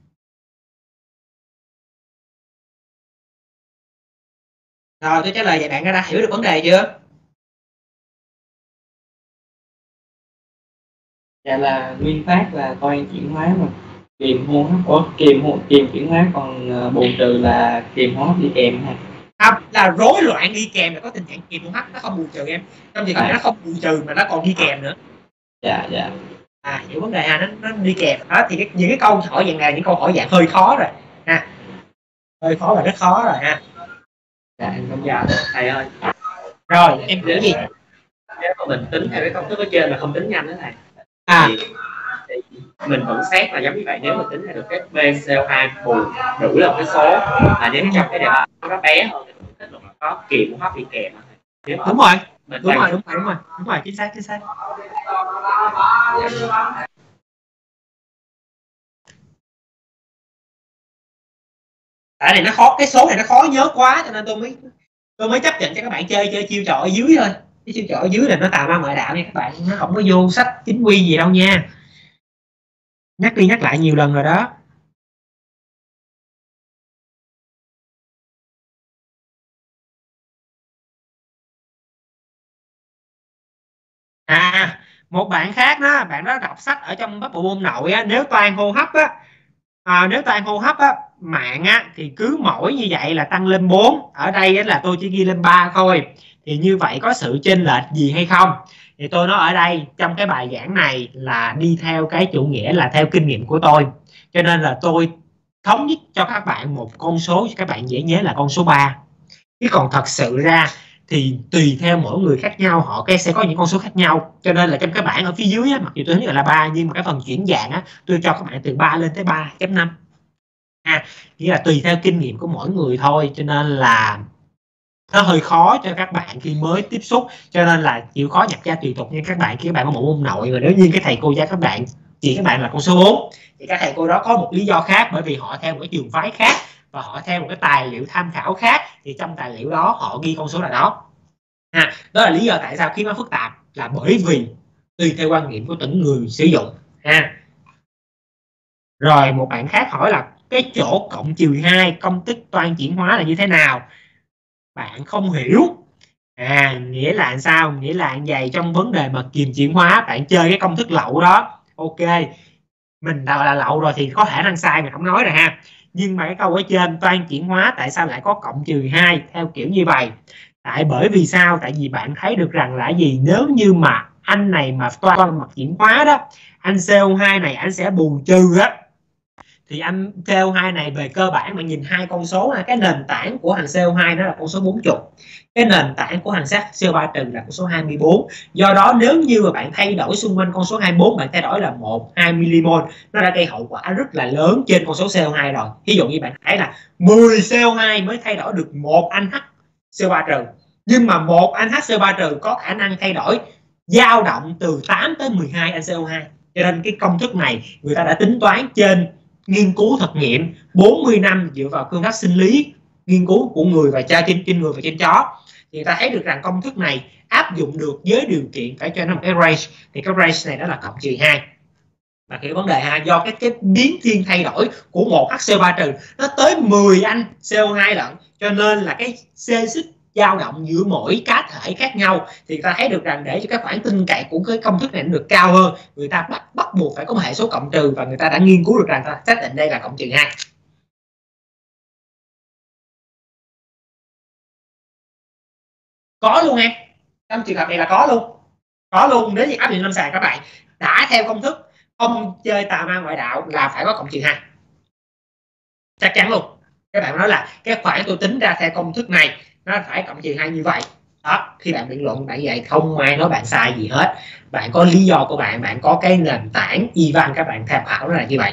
Rồi tôi trả lời vậy bạn đã hiểu được vấn đề chưa? Dạ là nguyên phát là toan chuyển hóa mà kiềm hô hấp có kiềm chuyển hóa, còn bù trừ là kiềm hô hấp đi kèm ha. Là rối loạn đi kèm là có tình trạng kiềm hô hấp, nó không bù trừ em. Trong trường hợp nó không bù trừ mà nó còn đi kèm nữa. Dạ. Hiểu vấn đề ha, nó đi kèm đó. Thì những cái câu hỏi dạng này, những câu hỏi dạng hơi khó rồi ha, hơi khó và rất khó rồi ha. Dạ em không giờ thầy ơi. Rồi em hiểu gì? Nếu mà mình tính theo cái công thức ở trên mà không tính nhanh đó thầy, thì mình vẫn xét là giống như vậy. Nếu mà tính ra được cái BCO2 bù đủ là một cái số mà nếu trong cái đề bài nó bé hơn thì mình kết luận là có kiềm hấp đi kèm. Đúng rồi, đúng rồi, chính xác. Tại này nó khó, cái số này nó khó nhớ quá cho nên tôi mới chấp nhận cho các bạn chơi chiêu trò ở dưới thôi. Cái chiêu trò ở dưới là nó tào ma ngoại đạo nha các bạn, nó không có vô sách chính quy gì đâu nha. Nhắc đi nhắc lại nhiều lần rồi đó. Một bạn khác đó, bạn đó đọc sách ở trong các bộ môn nội á, nếu toán hô hấp á, mạng á thì cứ mỗi như vậy là tăng lên 4. Ở đây á, là tôi chỉ ghi lên 3 thôi. Thì như vậy có sự chênh lệch gì hay không? Thì tôi nói ở đây trong cái bài giảng này là đi theo cái chủ nghĩa là theo kinh nghiệm của tôi. Cho nên là tôi thống nhất cho các bạn một con số cho các bạn dễ nhớ là con số 3. Chứ còn thật sự ra thì tùy theo mỗi người khác nhau, họ sẽ có những con số khác nhau. Cho nên là trong cái bảng ở phía dưới á, mặc dù tôi nói là 3 nhưng mà cái phần chuyển dạng á, tôi cho các bạn từ 3 lên tới 3.5. Nghĩa là tùy theo kinh nghiệm của mỗi người thôi, cho nên là nó hơi khó cho các bạn khi mới tiếp xúc. Cho nên là chịu khó nhập ra tùy tục nha các bạn. Khi các bạn có bộ môn nội mà nếu như cái thầy cô giáo các bạn chỉ các bạn là con số 4 thì các thầy cô đó có một lý do khác, bởi vì họ theo một cái trường phái khác và họ theo một cái tài liệu tham khảo khác, thì trong tài liệu đó họ ghi con số là đó. Đó là lý do tại sao khi nó phức tạp, là bởi vì tùy theo quan niệm của từng người sử dụng ha. Rồi một bạn khác hỏi là cái chỗ cộng trừ 2 công thức toán chuyển hóa là như thế nào? Bạn không hiểu. Nghĩa là sao? Nghĩa là vậy, trong vấn đề mà kiềm chuyển hóa bạn chơi cái công thức lậu đó. Ok, mình đã là lậu rồi thì có khả năng sai, mình không nói rồi ha. Nhưng mà cái câu ở trên toán chuyển hóa tại sao lại có cộng trừ 2 theo kiểu như vậy? Bởi vì sao? Tại vì bạn thấy được rằng là gì? Nếu như mà anh này mà toán mặt chuyển hóa đó, anh CO2 này anh sẽ bù trừ á, thì anh CO2 này về cơ bản bạn nhìn hai con số, cái nền tảng của thằng CO2 nó là con số 40, cái nền tảng của thằng CO3 trừ là con số 24. Do đó nếu như mà bạn thay đổi xung quanh con số 24, bạn thay đổi là 1-2 mmol, nó đã gây hậu quả rất là lớn trên con số CO2 rồi. Ví dụ như bạn thấy là 10 CO2 mới thay đổi được 1 anh CO3 trừ, nhưng mà 1 anh CO3 trừ có khả năng thay đổi dao động từ 8 tới 12 anh CO2. Cho nên cái công thức này người ta đã tính toán trên nghiên cứu thực nghiệm 40 năm dựa vào phương pháp sinh lý nghiên cứu của người và trên người và trên chó, thì người ta thấy được rằng công thức này áp dụng được với điều kiện phải cho nó một cái range, thì cái range này đó là cộng trừ 2. Và cái vấn đề ha, do cái biến thiên thay đổi của một HCO3 trừ nó tới 10 anh CO2 lận, cho nên là cái xê xích dao động giữa mỗi cá thể khác nhau, thì người ta thấy được rằng để cho cái khoảng tin cậy của cái công thức này nó được cao hơn, người ta bắt buộc phải có một hệ số cộng trừ, và người ta đã nghiên cứu được rằng ta xác định đây là cộng trừ 2. Có luôn em, trong trường hợp này là có luôn. Nếu như áp dụng lâm sàng các bạn đã theo công thức không chơi tà ma ngoại đạo là phải có cộng trừ 2, chắc chắn luôn. Các bạn nói là cái khoản tôi tính ra theo công thức này nó phải cộng trừ 2 như vậy đó. Khi bạn biện luận bạn vậy không ai nói bạn sai gì hết, bạn có lý do của bạn, bạn có cái nền tảng Ivan các bạn tham khảo nó là như vậy.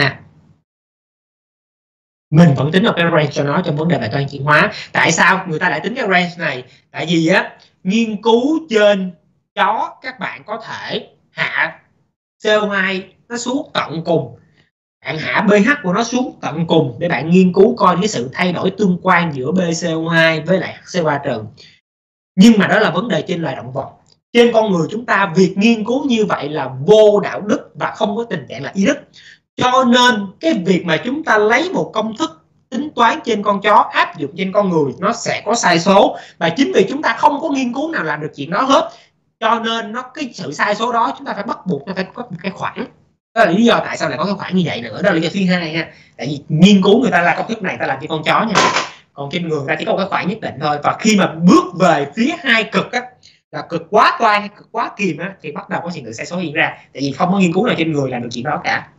Mình vẫn tính được cái range cho nó trong vấn đề bài toán chuyển hóa. Tại sao người ta lại tính cái range này? Tại vì á, nghiên cứu trên chó các bạn có thể hạ CO2 nó xuống tận cùng, bạn hạ pH của nó xuống tận cùng để bạn nghiên cứu coi cái sự thay đổi tương quan giữa BCO2 với lại HCO3 trừ. Nhưng mà đó là vấn đề trên loài động vật. Trên con người chúng ta, việc nghiên cứu như vậy là vô đạo đức và không có tình trạng là y đức. Cho nên cái việc mà chúng ta lấy một công thức tính toán trên con chó áp dụng trên con người nó sẽ có sai số, và chính vì chúng ta không có nghiên cứu nào làm được chuyện đó hết, cho nên cái sự sai số đó chúng ta phải bắt buộc nó phải có một cái khoản. Đó là lý do tại sao lại có cái khoản như vậy nữa. Đó là lý do thứ hai ha. Tại vì nghiên cứu người ta là công thức này ta làm cho con chó nha, còn trên người ta chỉ có một cái khoản nhất định thôi. Và khi mà bước về phía hai cực á, là cực quá toan hay cực quá kìm á, thì bắt đầu có hiện tượng sai số hiện ra, tại vì không có nghiên cứu nào trên người làm được chuyện đó cả.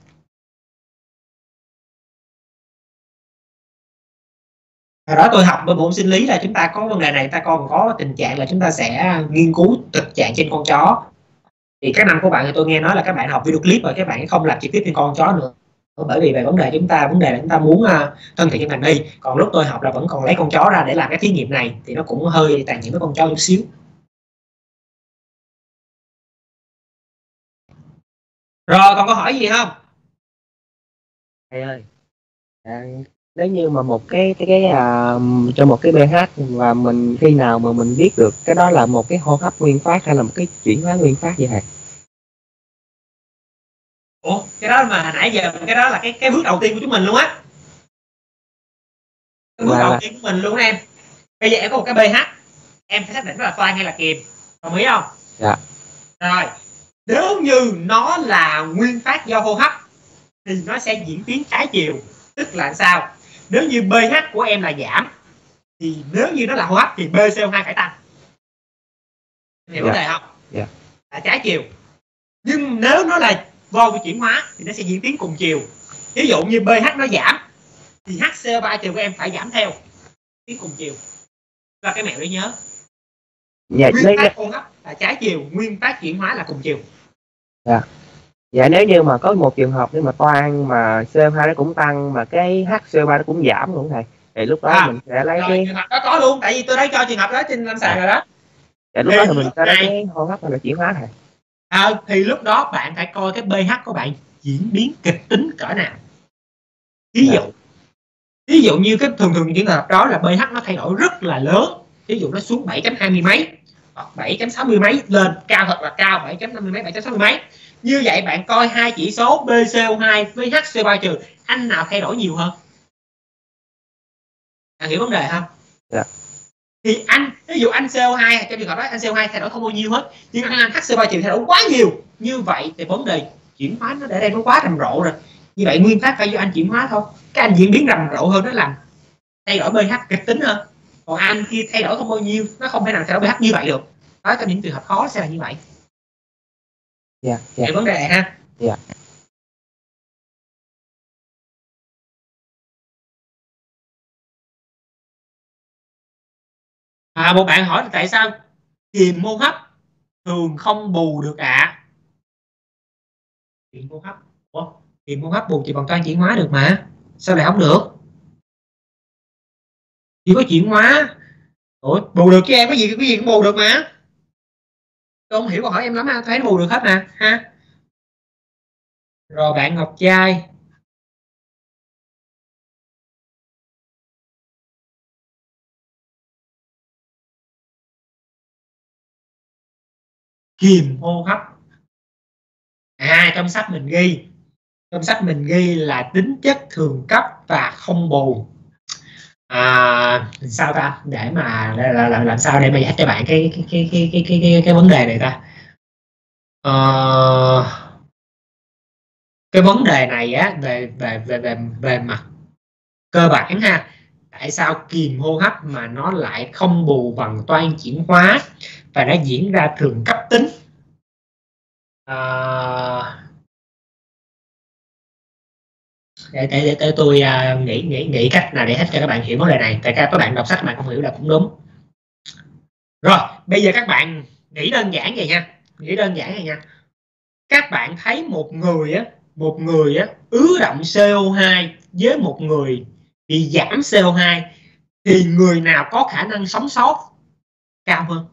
Hồi đó tôi học bên môn sinh lý là chúng ta có vấn đề này, ta còn có tình trạng là chúng ta sẽ nghiên cứu thực trạng trên con chó. Thì các năm của bạn thì tôi nghe nói là các bạn học video clip rồi các bạn không làm trực tiếp trên con chó nữa, bởi vì về vấn đề là chúng ta muốn thân thiện chân thành đi. Còn lúc tôi học là vẫn còn lấy con chó ra để làm cái thí nghiệm này, thì nó cũng hơi tàn nhẫn với con chó chút xíu. Rồi còn câu hỏi gì không? Thầy ơi, nếu như mà một cho một cái pH và mình khi nào mà mình biết được cái đó là một cái hô hấp nguyên phát hay là một cái chuyển hóa nguyên phát vậy thầy? Ủa, cái đó mà hồi nãy giờ cái đó là cái bước đầu tiên của chúng mình luôn á. Cái bước đầu tiên của mình luôn em. Bây giờ em có một cái pH, em phải xác định nó là toan hay là kiềm, đồng ý không? Dạ. Rồi, nếu như nó là nguyên phát do hô hấp thì nó sẽ diễn tiến trái chiều, tức là sao? Nếu như pH của em là giảm thì nếu như nó là hô hấp thì BCO2 phải tăng. Hiểu vấn đề không? Dạ. Là trái chiều. Nhưng nếu nó là vô chuyển hóa thì nó sẽ diễn tiến cùng chiều. Ví dụ như pH nó giảm thì HCO3 chiều của em phải giảm theo, tiến cùng chiều. Là cái mẹo để nhớ. Nguyên phát hô hấp là trái chiều, nguyên phát chuyển hóa là cùng chiều. Dạ. Dạ, nếu như mà có một trường hợp nếu mà toan mà CO2 nó cũng tăng mà cái HCO3 nó cũng giảm luôn thầy, thì lúc đó mình sẽ lấy cái trường hợp đó có luôn, tại vì tôi đã cho trường hợp đó trên lâm sàng rồi đó. Dạ, lúc đó thì mình sẽ lấy cái hô hấp hay là chuyển hóa thầy? Thì lúc đó bạn phải coi cái pH của bạn diễn biến kịch tính cỡ nào. Ví dụ như cái thường trường hợp đó là pH nó thay đổi rất là lớn, ví dụ nó xuống 7.20 mấy hoặc 7.60 mấy, lên cao thật là cao 7.50 mấy, 7.60 mấy. Như vậy bạn coi hai chỉ số BCO2 với HCO3 trừ, anh nào thay đổi nhiều hơn? Bạn hiểu vấn đề không? Dạ. Thì ví dụ anh CO2, trong trường hợp đó anh CO2 thay đổi không bao nhiêu hết, nhưng anh HCO3 trừ thay đổi quá nhiều. Như vậy thì vấn đề chuyển hóa nó để đây nó quá rầm rộ rồi. Như vậy nguyên phát phải do anh chuyển hóa thôi. Cái anh diễn biến rầm rộ hơn nó làm thay đổi pH kịch tính hơn. Còn anh kia thay đổi không bao nhiêu, nó không thể nào thay đổi pH như vậy được. Đó, trong những trường hợp khó sẽ là như vậy. Dạ. Hiểu vấn đề này ha? Dạ. Một bạn hỏi là tại sao kiềm hô hấp thường không bù được ạ? Kiềm hô hấp. Kiềm hô hấp bù chỉ bằng toan chuyển hóa được mà. Sao lại không được? Chỉ có chuyển hóa. Ủa, bù được chứ em, cái gì cũng bù được mà. Tôi không hiểu câu hỏi em lắm ha, thấy nó bù được hết nè ha. Rồi bạn Ngọc Trai. Kiềm hô hấp. Trong sách mình ghi là tính chất thường cấp và không bù. Sao ta, để mà làm sao để mà giải cho bạn cái vấn đề này ta? Cái vấn đề này á, về mặt cơ bản ha, tại sao kiềm hô hấp mà nó lại không bù bằng toan chuyển hóa và nó diễn ra thường cấp tính? Để tôi nghĩ cách nào để hết cho các bạn hiểu vấn đề này. Tại các bạn đọc sách bạn không hiểu là cũng đúng. Rồi bây giờ các bạn nghĩ đơn giản vậy nha, các bạn thấy một người ứ đọng CO2 với một người bị giảm CO2 thì người nào có khả năng sống sót cao hơn?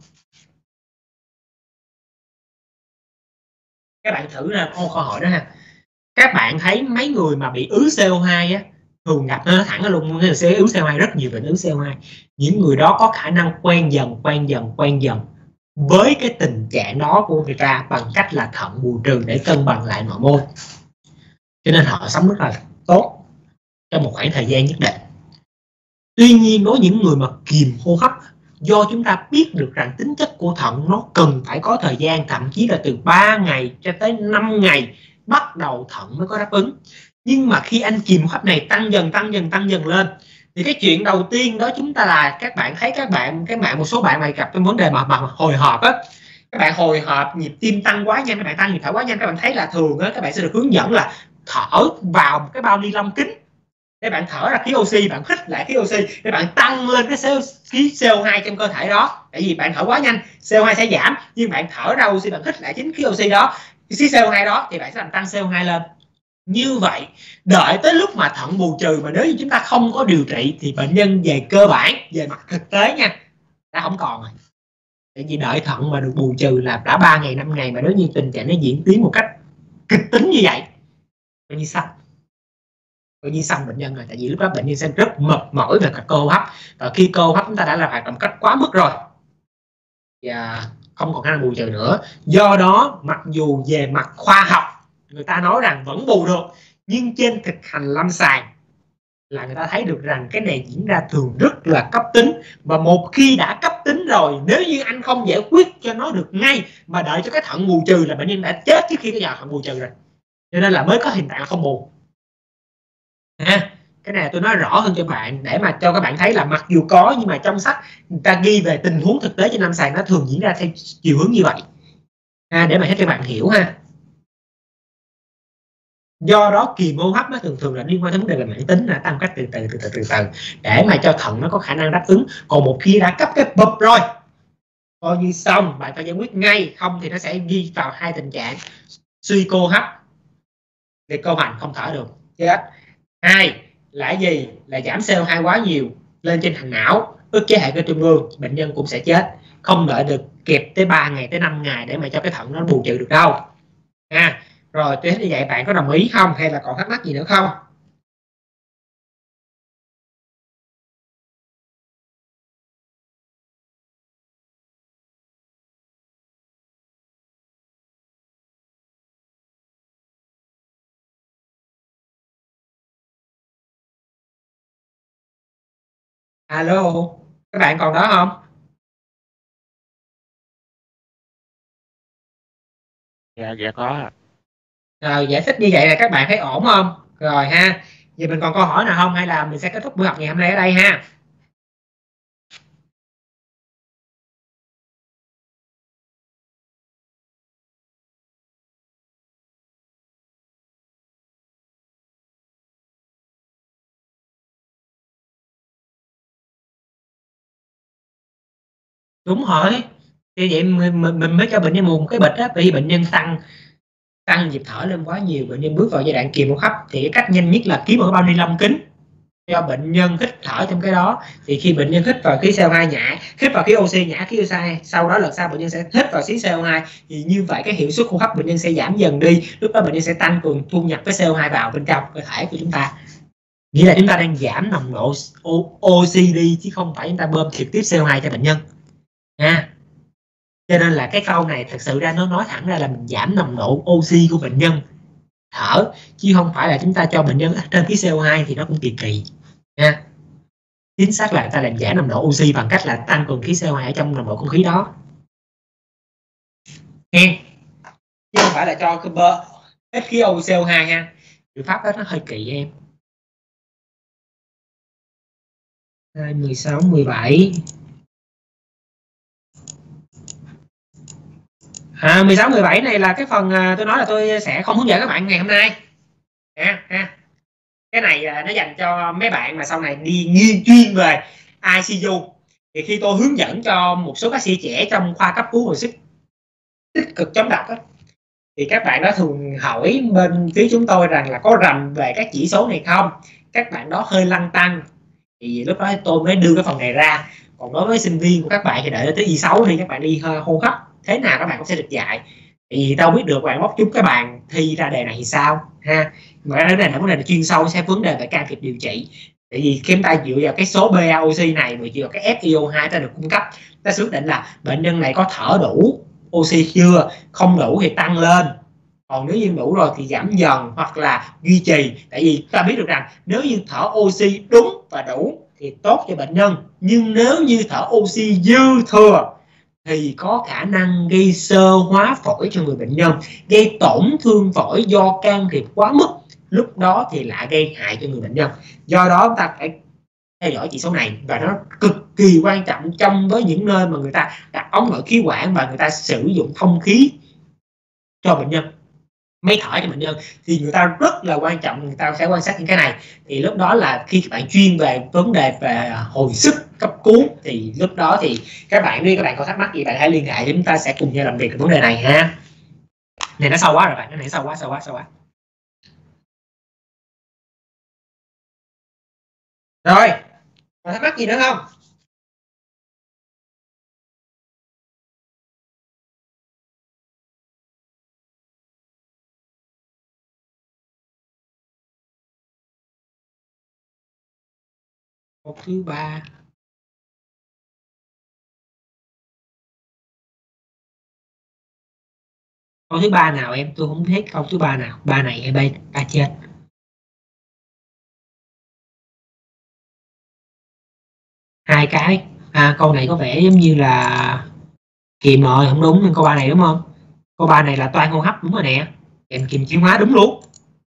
Các bạn thử ra câu hỏi đó ha. Các bạn thấy mấy người mà bị ứ CO2 á, thường gặp nó thẳng ở luôn, nó sẽ ứ CO2, rất nhiều bệnh ứ CO2. Những người đó có khả năng quen dần với cái tình trạng đó của người ta bằng cách là thận bù trừ để cân bằng lại nội môi. Cho nên họ sống rất là tốt trong một khoảng thời gian nhất định. Tuy nhiên đối với những người mà kiềm hô hấp, do chúng ta biết được rằng tính chất của thận nó cần phải có thời gian, thậm chí là từ 3 ngày cho tới 5 ngày bắt đầu thận mới có đáp ứng. Nhưng mà khi anh kiềm hô hấp này tăng dần lên Thì cái chuyện đầu tiên đó chúng ta là các bạn thấy một số bạn này gặp cái vấn đề mà hồi hộp á, các bạn hồi hộp, nhịp tim tăng quá nhanh, các bạn tăng nhịp thở quá nhanh, các bạn thấy là thường á các bạn sẽ được hướng dẫn là thở vào một cái bao ni lông kín để bạn thở ra khí oxy, bạn hít lại khí oxy để bạn tăng lên cái khí CO2 trong cơ thể đó. Tại vì bạn thở quá nhanh CO2 sẽ giảm, nhưng bạn thở ra oxy, bạn hít lại chính khí oxy đó, khí CO2 đó thì bạn sẽ làm tăng CO2 lên. Như vậy đợi tới lúc mà thận bù trừ, mà nếu như chúng ta không có điều trị thì bệnh nhân về cơ bản, về mặt thực tế nha, đã không còn rồi. Tại vì đợi thận mà được bù trừ là đã 3 ngày 5 ngày, mà nếu như tình trạng nó diễn tiến một cách kịch tính như vậy, coi như xong bệnh nhân rồi. Tại vì lúc đó bệnh nhân sẽ rất mệt mỏi về cơ hô hấp, và khi cơ hô hấp chúng ta đã làm hoạt động cách quá mức rồi và không còn khả năng bù trừ nữa. Do đó mặc dù về mặt khoa học người ta nói rằng vẫn bù được, nhưng trên thực hành lâm sàng là người ta thấy được rằng cái này diễn ra thường rất là cấp tính, và một khi đã cấp tính rồi, nếu như anh không giải quyết cho nó được ngay mà đợi cho cái thận bù trừ là bệnh nhân đã chết trước khi cái giờ thận bù trừ rồi. Cho nên là mới có hiện tượng là không bù. Cái này tôi nói rõ hơn cho bạn để mà cho các bạn thấy là mặc dù có, nhưng mà trong sách người ta ghi về tình huống thực tế trên lâm sàng nó thường diễn ra theo chiều hướng như vậy. Để mà cho các bạn hiểu ha. Do đó kiềm hô hấp nó thường là liên quan đến vấn đề về mãn tính, là tăng cách từ từ để mà cho thận nó có khả năng đáp ứng. Còn một khi đã cấp cái bụp rồi coi như xong, bạn phải giải quyết ngay, không thì nó sẽ ghi vào hai tình trạng suy cô hấp, liệt cơ hoành, không thở được, chết. Hai là gì? Là giảm CO2 quá nhiều lên trên thành não, ức chế hệ cơ trung ương, bệnh nhân cũng sẽ chết. Không đợi được kịp tới 3 ngày tới 5 ngày để mà cho cái thận nó bù trừ được đâu. Rồi tôi hết như vậy, bạn có đồng ý không hay là còn thắc mắc gì nữa không? Alo, các bạn còn đó không? Dạ có. Rồi giải thích như vậy là các bạn thấy ổn không? Rồi ha. Giờ mình còn câu hỏi nào không hay là mình sẽ kết thúc buổi học ngày hôm nay ở đây ha? Đúng rồi. Như vậy mình mới cho bệnh nhân một cái bịch á, vì bệnh nhân tăng nhịp thở lên quá nhiều, bệnh nhân bước vào giai đoạn kiềm hô hấp thì cái cách nhanh nhất là kiếm một cái bao ni lông kín cho bệnh nhân hít thở trong cái đó. Thì khi bệnh nhân hít vào khí CO2 nhả, hít vào khí oxy nhả khí oxy, sau đó lần sau bệnh nhân sẽ hít vào khí CO2, thì như vậy cái hiệu suất hô hấp bệnh nhân sẽ giảm dần đi. Lúc đó bệnh nhân sẽ tăng cường thu nhập cái CO2 vào bên trong cơ thể của chúng ta. Nghĩa là chúng ta đang giảm nồng độ oxy đi chứ không phải chúng ta bơm trực tiếp CO2 cho bệnh nhân nha. Cho nên là cái câu này thật sự ra nó nói thẳng ra là mình giảm nồng độ oxy của bệnh nhân thở, chứ không phải là chúng ta cho bệnh nhân trên khí CO2 thì nó cũng kỳ nha. Chính xác là ta làm giảm nồng độ oxy bằng cách là tăng cường khí CO2 ở trong nồng độ không khí đó nghe, chứ không phải là cho cái ít khí CO2 ha. Phương pháp đó nó hơi kỳ em. 16, 17 16, 17 này là cái phần tôi nói là tôi sẽ không hướng dẫn các bạn ngày hôm nay Cái này nó dành cho mấy bạn mà sau này đi nghiên chuyên về ICU. Thì khi tôi hướng dẫn cho một số bác sĩ trẻ trong khoa cấp cứu hồi sức tích cực chống độc thì các bạn đó thường hỏi bên phía chúng tôi rằng là có rành về các chỉ số này không. Các bạn đó hơi lăn tăn thì lúc đó tôi mới đưa cái phần này ra. Còn đối với sinh viên của các bạn thì đợi tới Y6 thì các bạn đi hô hấp thế nào các bạn cũng sẽ được dạy. Thì đâu biết được bạn bóc chúng các bạn thi ra đề này thì sao ha. Mà cái này là vấn đề chuyên sâu, sẽ vấn đề về can thiệp điều trị. Tại vì khi chúng ta dựa vào cái số BaOC này và dựa vào cái FiO2 ta được cung cấp, ta xác định là bệnh nhân này có thở đủ oxy chưa, không đủ thì tăng lên, còn nếu như đủ rồi thì giảm dần hoặc là duy trì. Tại vì ta biết được rằng nếu như thở oxy đúng và đủ thì tốt cho bệnh nhân, nhưng nếu như thở oxy dư thừa thì có khả năng gây xơ hóa phổi cho người bệnh nhân, gây tổn thương phổi do can thiệp quá mức, lúc đó thì lại gây hại cho người bệnh nhân. Do đó ta phải theo dõi chỉ số này, và nó cực kỳ quan trọng trong với những nơi mà người ta đặt ống nội khí quản và người ta sử dụng thông khí cho bệnh nhân, máy thở cho bệnh nhân, thì người ta rất là quan trọng, người ta sẽ quan sát những cái này. Thì lúc đó là khi các bạn chuyên về vấn đề về hồi sức cấp cứu, thì lúc đó thì các bạn có thắc mắc gì bạn hãy liên hệ, chúng ta sẽ cùng nhau làm việc về vấn đề này ha. Này nó sâu quá rồi bạn, cái này sâu quá. Rồi, có thắc mắc gì nữa không? Câu thứ 3. Câu thứ 3 nào em? Tôi không biết câu thứ 3 nào. 3 này hay 3 trên? Hai cái. Câu này có vẻ giống như là kìm rồi, không đúng. Nhưng câu 3 này đúng không? Câu 3 này là toan hô hấp, đúng rồi nè. Kèm kìm chuyển hóa, đúng luôn.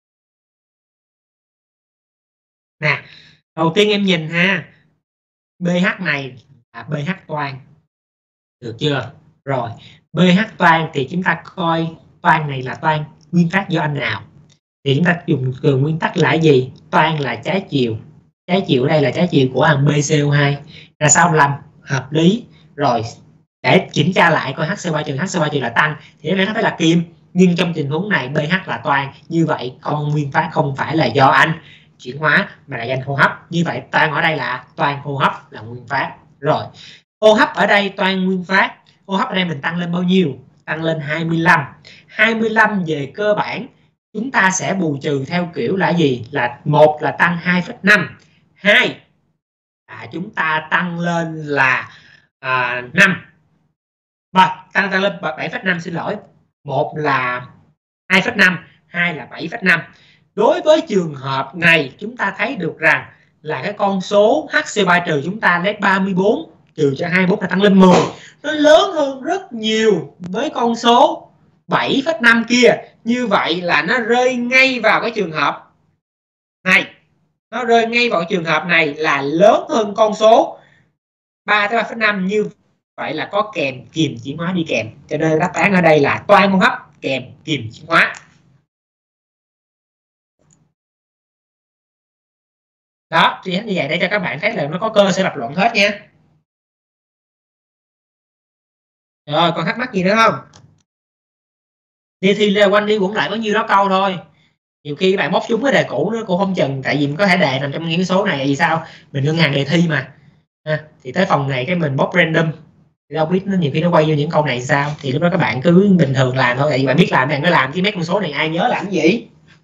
Nè, đầu tiên em nhìn ha, pH này là pH toan, được chưa? Rồi, pH toan thì chúng ta coi toan này là toan nguyên phát do anh nào, thì chúng ta dùng cường nguyên tắc là gì? Toan là trái chiều ở đây là trái chiều của thằng BCO2 là 65, hợp lý. Rồi để kiểm tra lại coi HCO3 là tăng thì nó phải là kim, nhưng trong tình huống này pH là toan, như vậy con nguyên phát không phải là do anh chuyển hóa mà là do anh hô hấp. Như vậy toan ở đây là toan hô hấp là nguyên phát. Rồi hô hấp ở đây toan nguyên phát, hô hấp ở đây mình tăng lên bao nhiêu? Tăng lên 25. 25 về cơ bản chúng ta sẽ bù trừ theo kiểu là gì? Là một là tăng 2,5, 2 là chúng ta tăng lên là 5, tăng lên 7,5, xin lỗi. Một là 2,5, 2 là 7,5. Đối với trường hợp này chúng ta thấy được rằng là cái con số HC3 trừ chúng ta lấy 34 trừ cho 24 là tăng lên 10, nó lớn hơn rất nhiều với con số 7,5 kia. Như vậy là nó rơi ngay vào cái trường hợp này, là lớn hơn con số 3 tới 3,5, như vậy là có kèm kiềm chuyển hóa đi kèm, cho nên đáp án ở đây là toan hô hấp kèm kiềm chuyển hóa. Đó, thì như vậy để cho các bạn thấy là nó có cơ sở lập luận hết nha. Rồi còn thắc mắc gì nữa không? Đi thi quanh đi quẩn lại có nhiêu đó câu thôi. Nhiều khi các bạn bóc trúng cái đề cũ nó cũng không chừng, tại vì mình có thể đề nằm trong những số này, vì sao? Mình ngân hàng đề thi mà. Thì tới phòng này cái mình bóc random, thì đâu biết nó nhiều khi nó quay vô những câu này sao, thì lúc đó các bạn cứ bình thường làm thôi, tại vì bạn biết làm bạn cứ làm, chứ mấy con số này ai nhớ làm cái gì.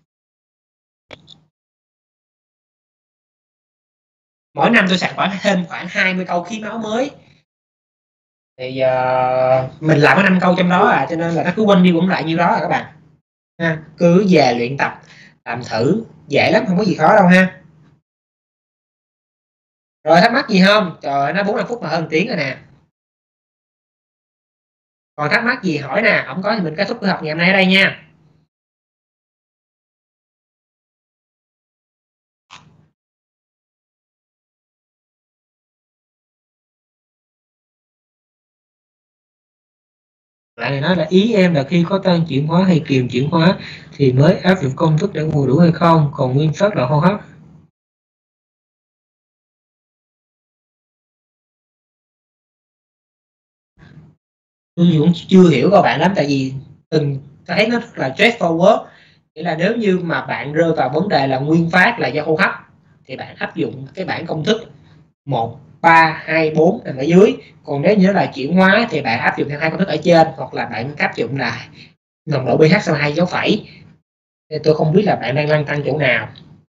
Mỗi năm tôi soạn thêm khoảng 20 câu khí máu mới, thì mình làm có 5 câu trong đó cho nên là nó cứ quanh đi quẩn lại như đó các bạn. Cứ về luyện tập làm thử, dễ lắm, không có gì khó đâu ha. Rồi thắc mắc gì không? Trời, nó 45 phút mà hơn tiếng rồi nè. Còn thắc mắc gì hỏi nè, không có thì mình kết thúc buổi học ngày hôm nay ở đây nha. Lại này nói là ý em là khi có toan chuyển hóa hay kiềm chuyển hóa thì mới áp dụng công thức để bù đủ hay không, còn nguyên phát là hô hấp. Tôi cũng chưa hiểu các bạn lắm, tại vì từng thấy nó rất là straightforward, nghĩa là nếu như mà bạn rơi vào vấn đề là nguyên phát là do hô hấp thì bạn áp dụng cái bảng công thức 1, 3, 2, 4 nằm ở dưới. Còn nếu như là chuyển hóa thì bạn áp dụng theo hai công thức ở trên, hoặc là bạn áp dụng là nồng độ pH sau 2 dấu phẩy. Tôi không biết là bạn đang lăn tăn chỗ nào.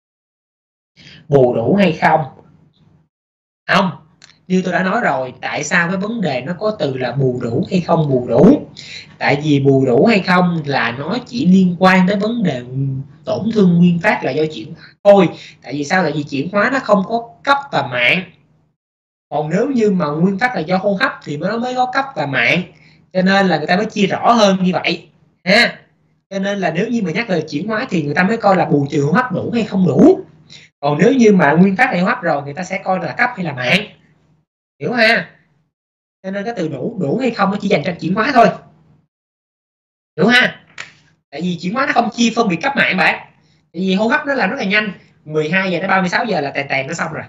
Bù đủ hay không? Không, như tôi đã nói rồi, tại sao cái vấn đề nó có từ là bù đủ hay không bù đủ? Tại vì bù đủ hay không là nó chỉ liên quan tới vấn đề tổn thương nguyên phát là do chuyển hóa thôi. Tại vì sao? Tại vì chuyển hóa nó không có cấp và mạng. Còn nếu như mà nguyên phát là do hô hấp thì nó mới có cấp và mạng, cho nên là người ta mới chia rõ hơn như vậy ha. Cho nên là nếu như mà nhắc lời chuyển hóa thì người ta mới coi là bù trừ hô hấp đủ hay không đủ. Còn nếu như mà nguyên phát hệ hô hấp rồi, người ta sẽ coi là cấp hay là mạng, hiểu ha. Cho nên cái từ đủ hay không nó chỉ dành cho chuyển hóa thôi, hiểu ha. Tại vì chuyển hóa nó không chia phân biệt cấp mạng bạn. Tại vì hô hấp nó làm rất là nhanh, 12 giờ đến 36 giờ là tèn nó xong rồi.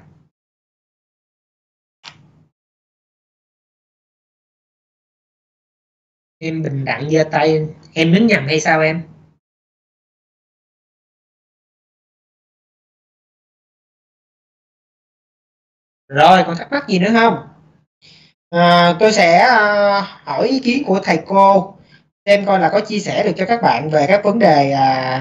Em bình đẳng giơ tay, em nhấn nhầm hay sao em? Rồi còn thắc mắc gì nữa không? Tôi sẽ hỏi ý kiến của thầy cô xem coi là có chia sẻ được cho các bạn về các vấn đề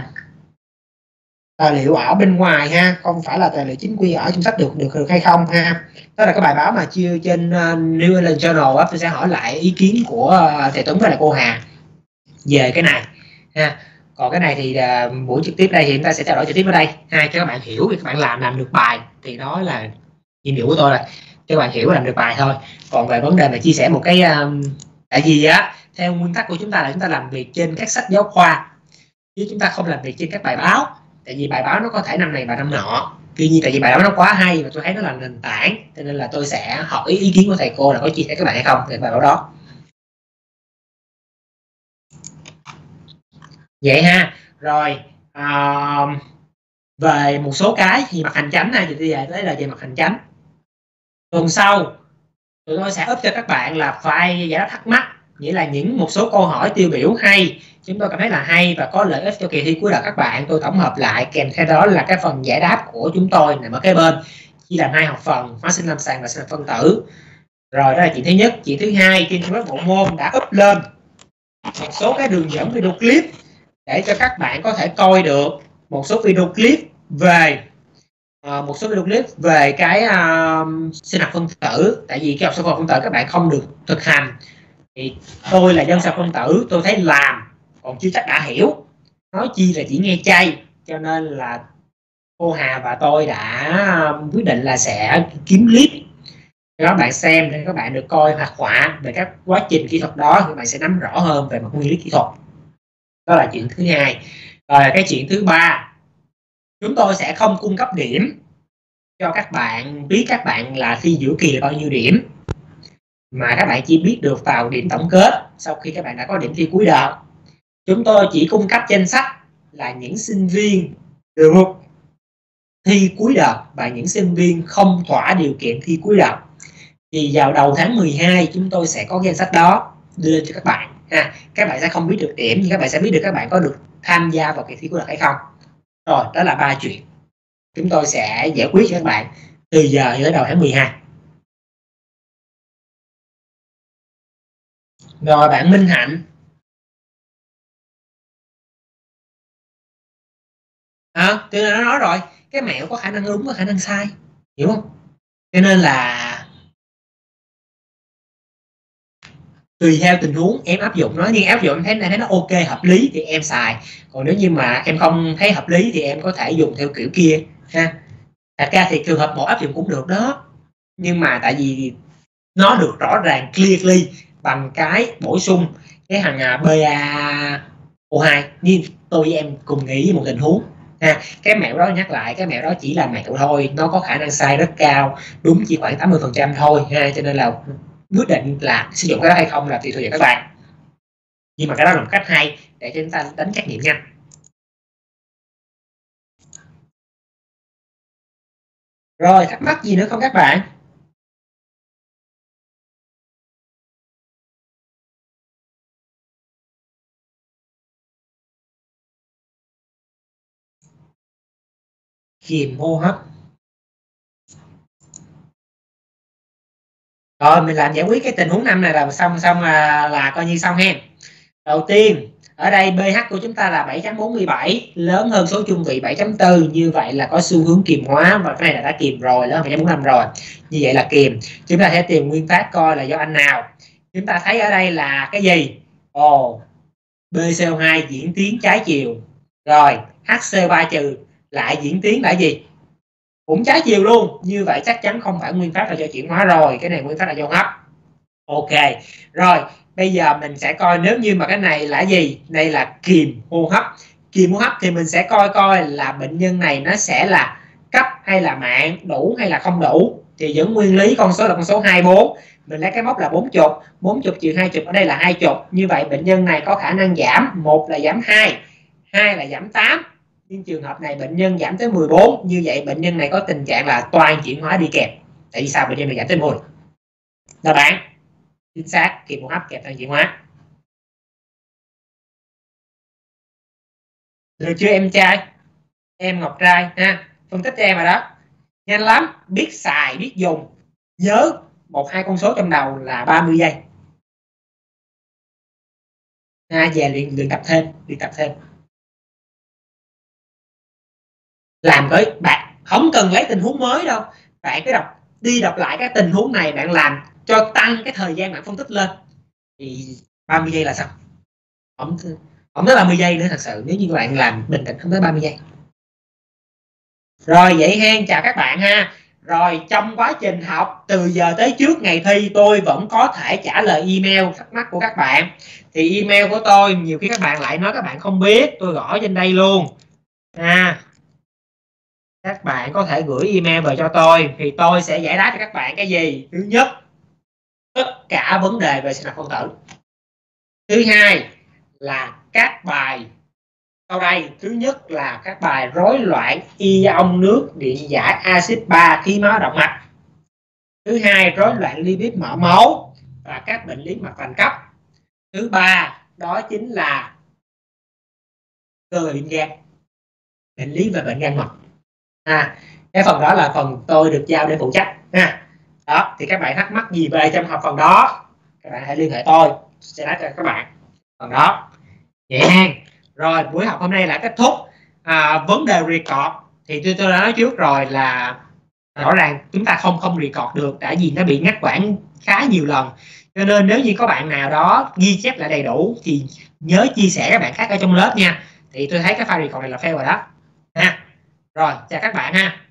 tài liệu ở bên ngoài ha, không phải là tài liệu chính quy ở trong sách được hay không ha. Đó là cái bài báo mà chia trên New England Journal đó. Tôi sẽ hỏi lại ý kiến của thầy Tuấn với lại cô Hà về cái này ha. Còn cái này thì buổi trực tiếp đây thì chúng ta sẽ trao đổi trực tiếp ở đây ha, cho các bạn hiểu thì các bạn làm được bài thì đó là nhiệm vụ của tôi, là cho các bạn hiểu làm được bài thôi. Còn về vấn đề mà chia sẻ một cái tại vì á, theo nguyên tắc của chúng ta là chúng ta làm việc trên các sách giáo khoa chứ chúng ta không làm việc trên các bài báo. Tại vì bài báo nó có thể năm này và năm nọ, tuy nhiên tại vì bài báo nó quá hay và tôi thấy nó là nền tảng, cho nên là tôi sẽ hỏi ý kiến của thầy cô là có chia sẻ các bạn hay không về bài báo đó. Vậy ha. Rồi về một số cái thì mặt hành chánh này thì bây giờ tới là về mặt hành chánh. Tuần sau tụi tôi sẽ up cho các bạn là file giải đáp thắc mắc, nghĩa là một số câu hỏi tiêu biểu hay chúng tôi cảm thấy là hay và có lợi ích cho kỳ thi cuối đợt các bạn. Tôi tổng hợp lại, kèm theo đó là cái phần giải đáp của chúng tôi nằm ở cái bên, chia làm 2 học phần, hóa sinh lâm sàng và sinh học phân tử. Rồi đó là chuyện thứ nhất. Chuyện thứ hai, trên trang web bộ môn đã up lên một số cái đường dẫn video clip để cho các bạn có thể coi được một số video clip về cái sinh học phân tử. Tại vì cái học sinh học phân tử các bạn không được thực hành, thì tôi là dân sinh học phân tử, tôi thấy làm còn chưa chắc đã hiểu, nói chi là chỉ nghe chay. Cho nên là cô Hà và tôi đã quyết định là sẽ kiếm clip cho các bạn xem, để các bạn được coi hoạt họa về các quá trình kỹ thuật đó, các bạn sẽ nắm rõ hơn về mặt nguyên lý kỹ thuật. Đó là chuyện thứ hai. Rồi cái chuyện thứ ba, chúng tôi sẽ không cung cấp điểm cho các bạn, biết các bạn là thi giữa kỳ là bao nhiêu điểm, mà các bạn chỉ biết được vào điểm tổng kết sau khi các bạn đã có điểm thi cuối đợt. Chúng tôi chỉ cung cấp danh sách là những sinh viên được thi cuối đợt và những sinh viên không thỏa điều kiện thi cuối đợt. Thì vào đầu tháng 12 chúng tôi sẽ có danh sách đó đưa lên cho các bạn ha. Các bạn sẽ không biết được điểm, nhưng các bạn sẽ biết được các bạn có được tham gia vào kỳ thi cuối đợt hay không. Rồi, đó là 3 chuyện chúng tôi sẽ giải quyết cho các bạn từ giờ đến đầu tháng 12. Rồi bạn Minh Hạnh, tôi đã nói rồi, cái mẹo có khả năng đúng có khả năng sai, hiểu không? Cho nên là tùy theo tình huống em áp dụng nó, nhưng áp dụng em thấy nó ok hợp lý thì em xài, còn nếu như mà em không thấy hợp lý thì em có thể dùng theo kiểu kia ha. Thật ra thì trường hợp một áp dụng cũng được đó, nhưng mà tại vì nó được rõ ràng clearly bằng cái bổ sung cái thằng BaO2, nhưng tôi với em cùng nghĩ với một tình huống ha. Cái mẹo đó nhắc lại, cái mẹo đó chỉ là mẹo thôi, nó có khả năng sai rất cao, đúng chỉ khoảng 80% thôi ha. Cho nên là quyết định là sử dụng cái đó hay không là tùy thuộc vào các bạn, nhưng mà cái đó là một cách hay để chúng ta đánh trắc nghiệm nhanh. Rồi thắc mắc gì nữa không các bạn? Kiềm hô hấp. Rồi mình làm giải quyết cái tình huống 5 này là xong là coi như xong ha. Đầu tiên ở đây pH của chúng ta là 7.47, lớn hơn số chung vị 7.4, như vậy là có xu hướng kiềm hóa, và cái này là đã kiềm rồi, lớn hơn 7.45 rồi, như vậy là kiềm. Chúng ta sẽ tìm nguyên phát coi là do anh nào. Chúng ta thấy ở đây là cái gì? BCO2 diễn tiến trái chiều, rồi HCO3- lại diễn tiến là gì? Cũng trái chiều luôn, như vậy chắc chắn không phải nguyên phát là do chuyển hóa rồi, cái này nguyên phát là do hô hấp. Ok, rồi bây giờ mình sẽ coi nếu như mà cái này là gì? Đây là kiềm hô hấp. Kiềm hô hấp thì mình sẽ coi là bệnh nhân này nó sẽ là cấp hay là mạng, đủ hay là không đủ, thì vẫn nguyên lý con số là con số 24. Mình lấy cái mốc là 40, 40 trừ 20 ở đây là 20. Như vậy bệnh nhân này có khả năng giảm, một là giảm 2, hai là giảm 8. Nhưng trường hợp này bệnh nhân giảm tới 14, như vậy bệnh nhân này có tình trạng là toan chuyển hóa đi kèm. Tại vì sao bệnh nhân này giảm tới 10? Đáp án chính xác, kiềm hô hấp kèm toan chuyển hóa. Được chưa em trai? Em Ngọc Trai ha, phân tích cho em rồi đó. Nhanh lắm, biết xài, biết dùng. Nhớ 1-2 con số trong đầu là 30 giây. Về luyện tập thêm. Làm với bạn không cần lấy tình huống mới đâu, bạn cứ đọc lại các tình huống này, bạn làm cho tăng cái thời gian bạn phân tích lên thì 30 giây là xong. Không tới 30 giây nữa thật sự, nếu như các bạn làm bình tĩnh không tới 30 giây. Rồi vậy hen, chào các bạn ha. Rồi trong quá trình học từ giờ tới trước ngày thi, tôi vẫn có thể trả lời email thắc mắc của các bạn. Thì email của tôi nhiều khi các bạn lại nói các bạn không biết, tôi gõ trên đây luôn. Các bạn có thể gửi email về cho tôi thì tôi sẽ giải đáp cho các bạn cái gì? Thứ nhất, tất cả vấn đề về sinh học phân tử. Thứ hai là các bài sau đây. Thứ nhất là các bài rối loạn ion nước, điện giải, axit 3, khí máu, động mạch. Thứ hai, rối loạn lipid mỡ máu và các bệnh lý mạch vành cấp. Thứ ba, đó chính là cơ và bệnh gan, bệnh lý và bệnh gan mật. Cái phần đó là phần tôi được giao để phụ trách. Đó, thì các bạn thắc mắc gì về trong học phần đó, các bạn hãy liên hệ tôi sẽ nói cho các bạn phần đó. Vậy hen. Rồi buổi học hôm nay là kết thúc. Vấn đề record thì tôi đã nói trước rồi là rõ ràng chúng ta không record được, tại vì nó bị ngắt quãng khá nhiều lần. Cho nên nếu như có bạn nào đó ghi chép lại đầy đủ thì nhớ chia sẻ các bạn khác ở trong lớp nha. Thì tôi thấy cái file record này là fail rồi đó. Rồi chào các bạn ha.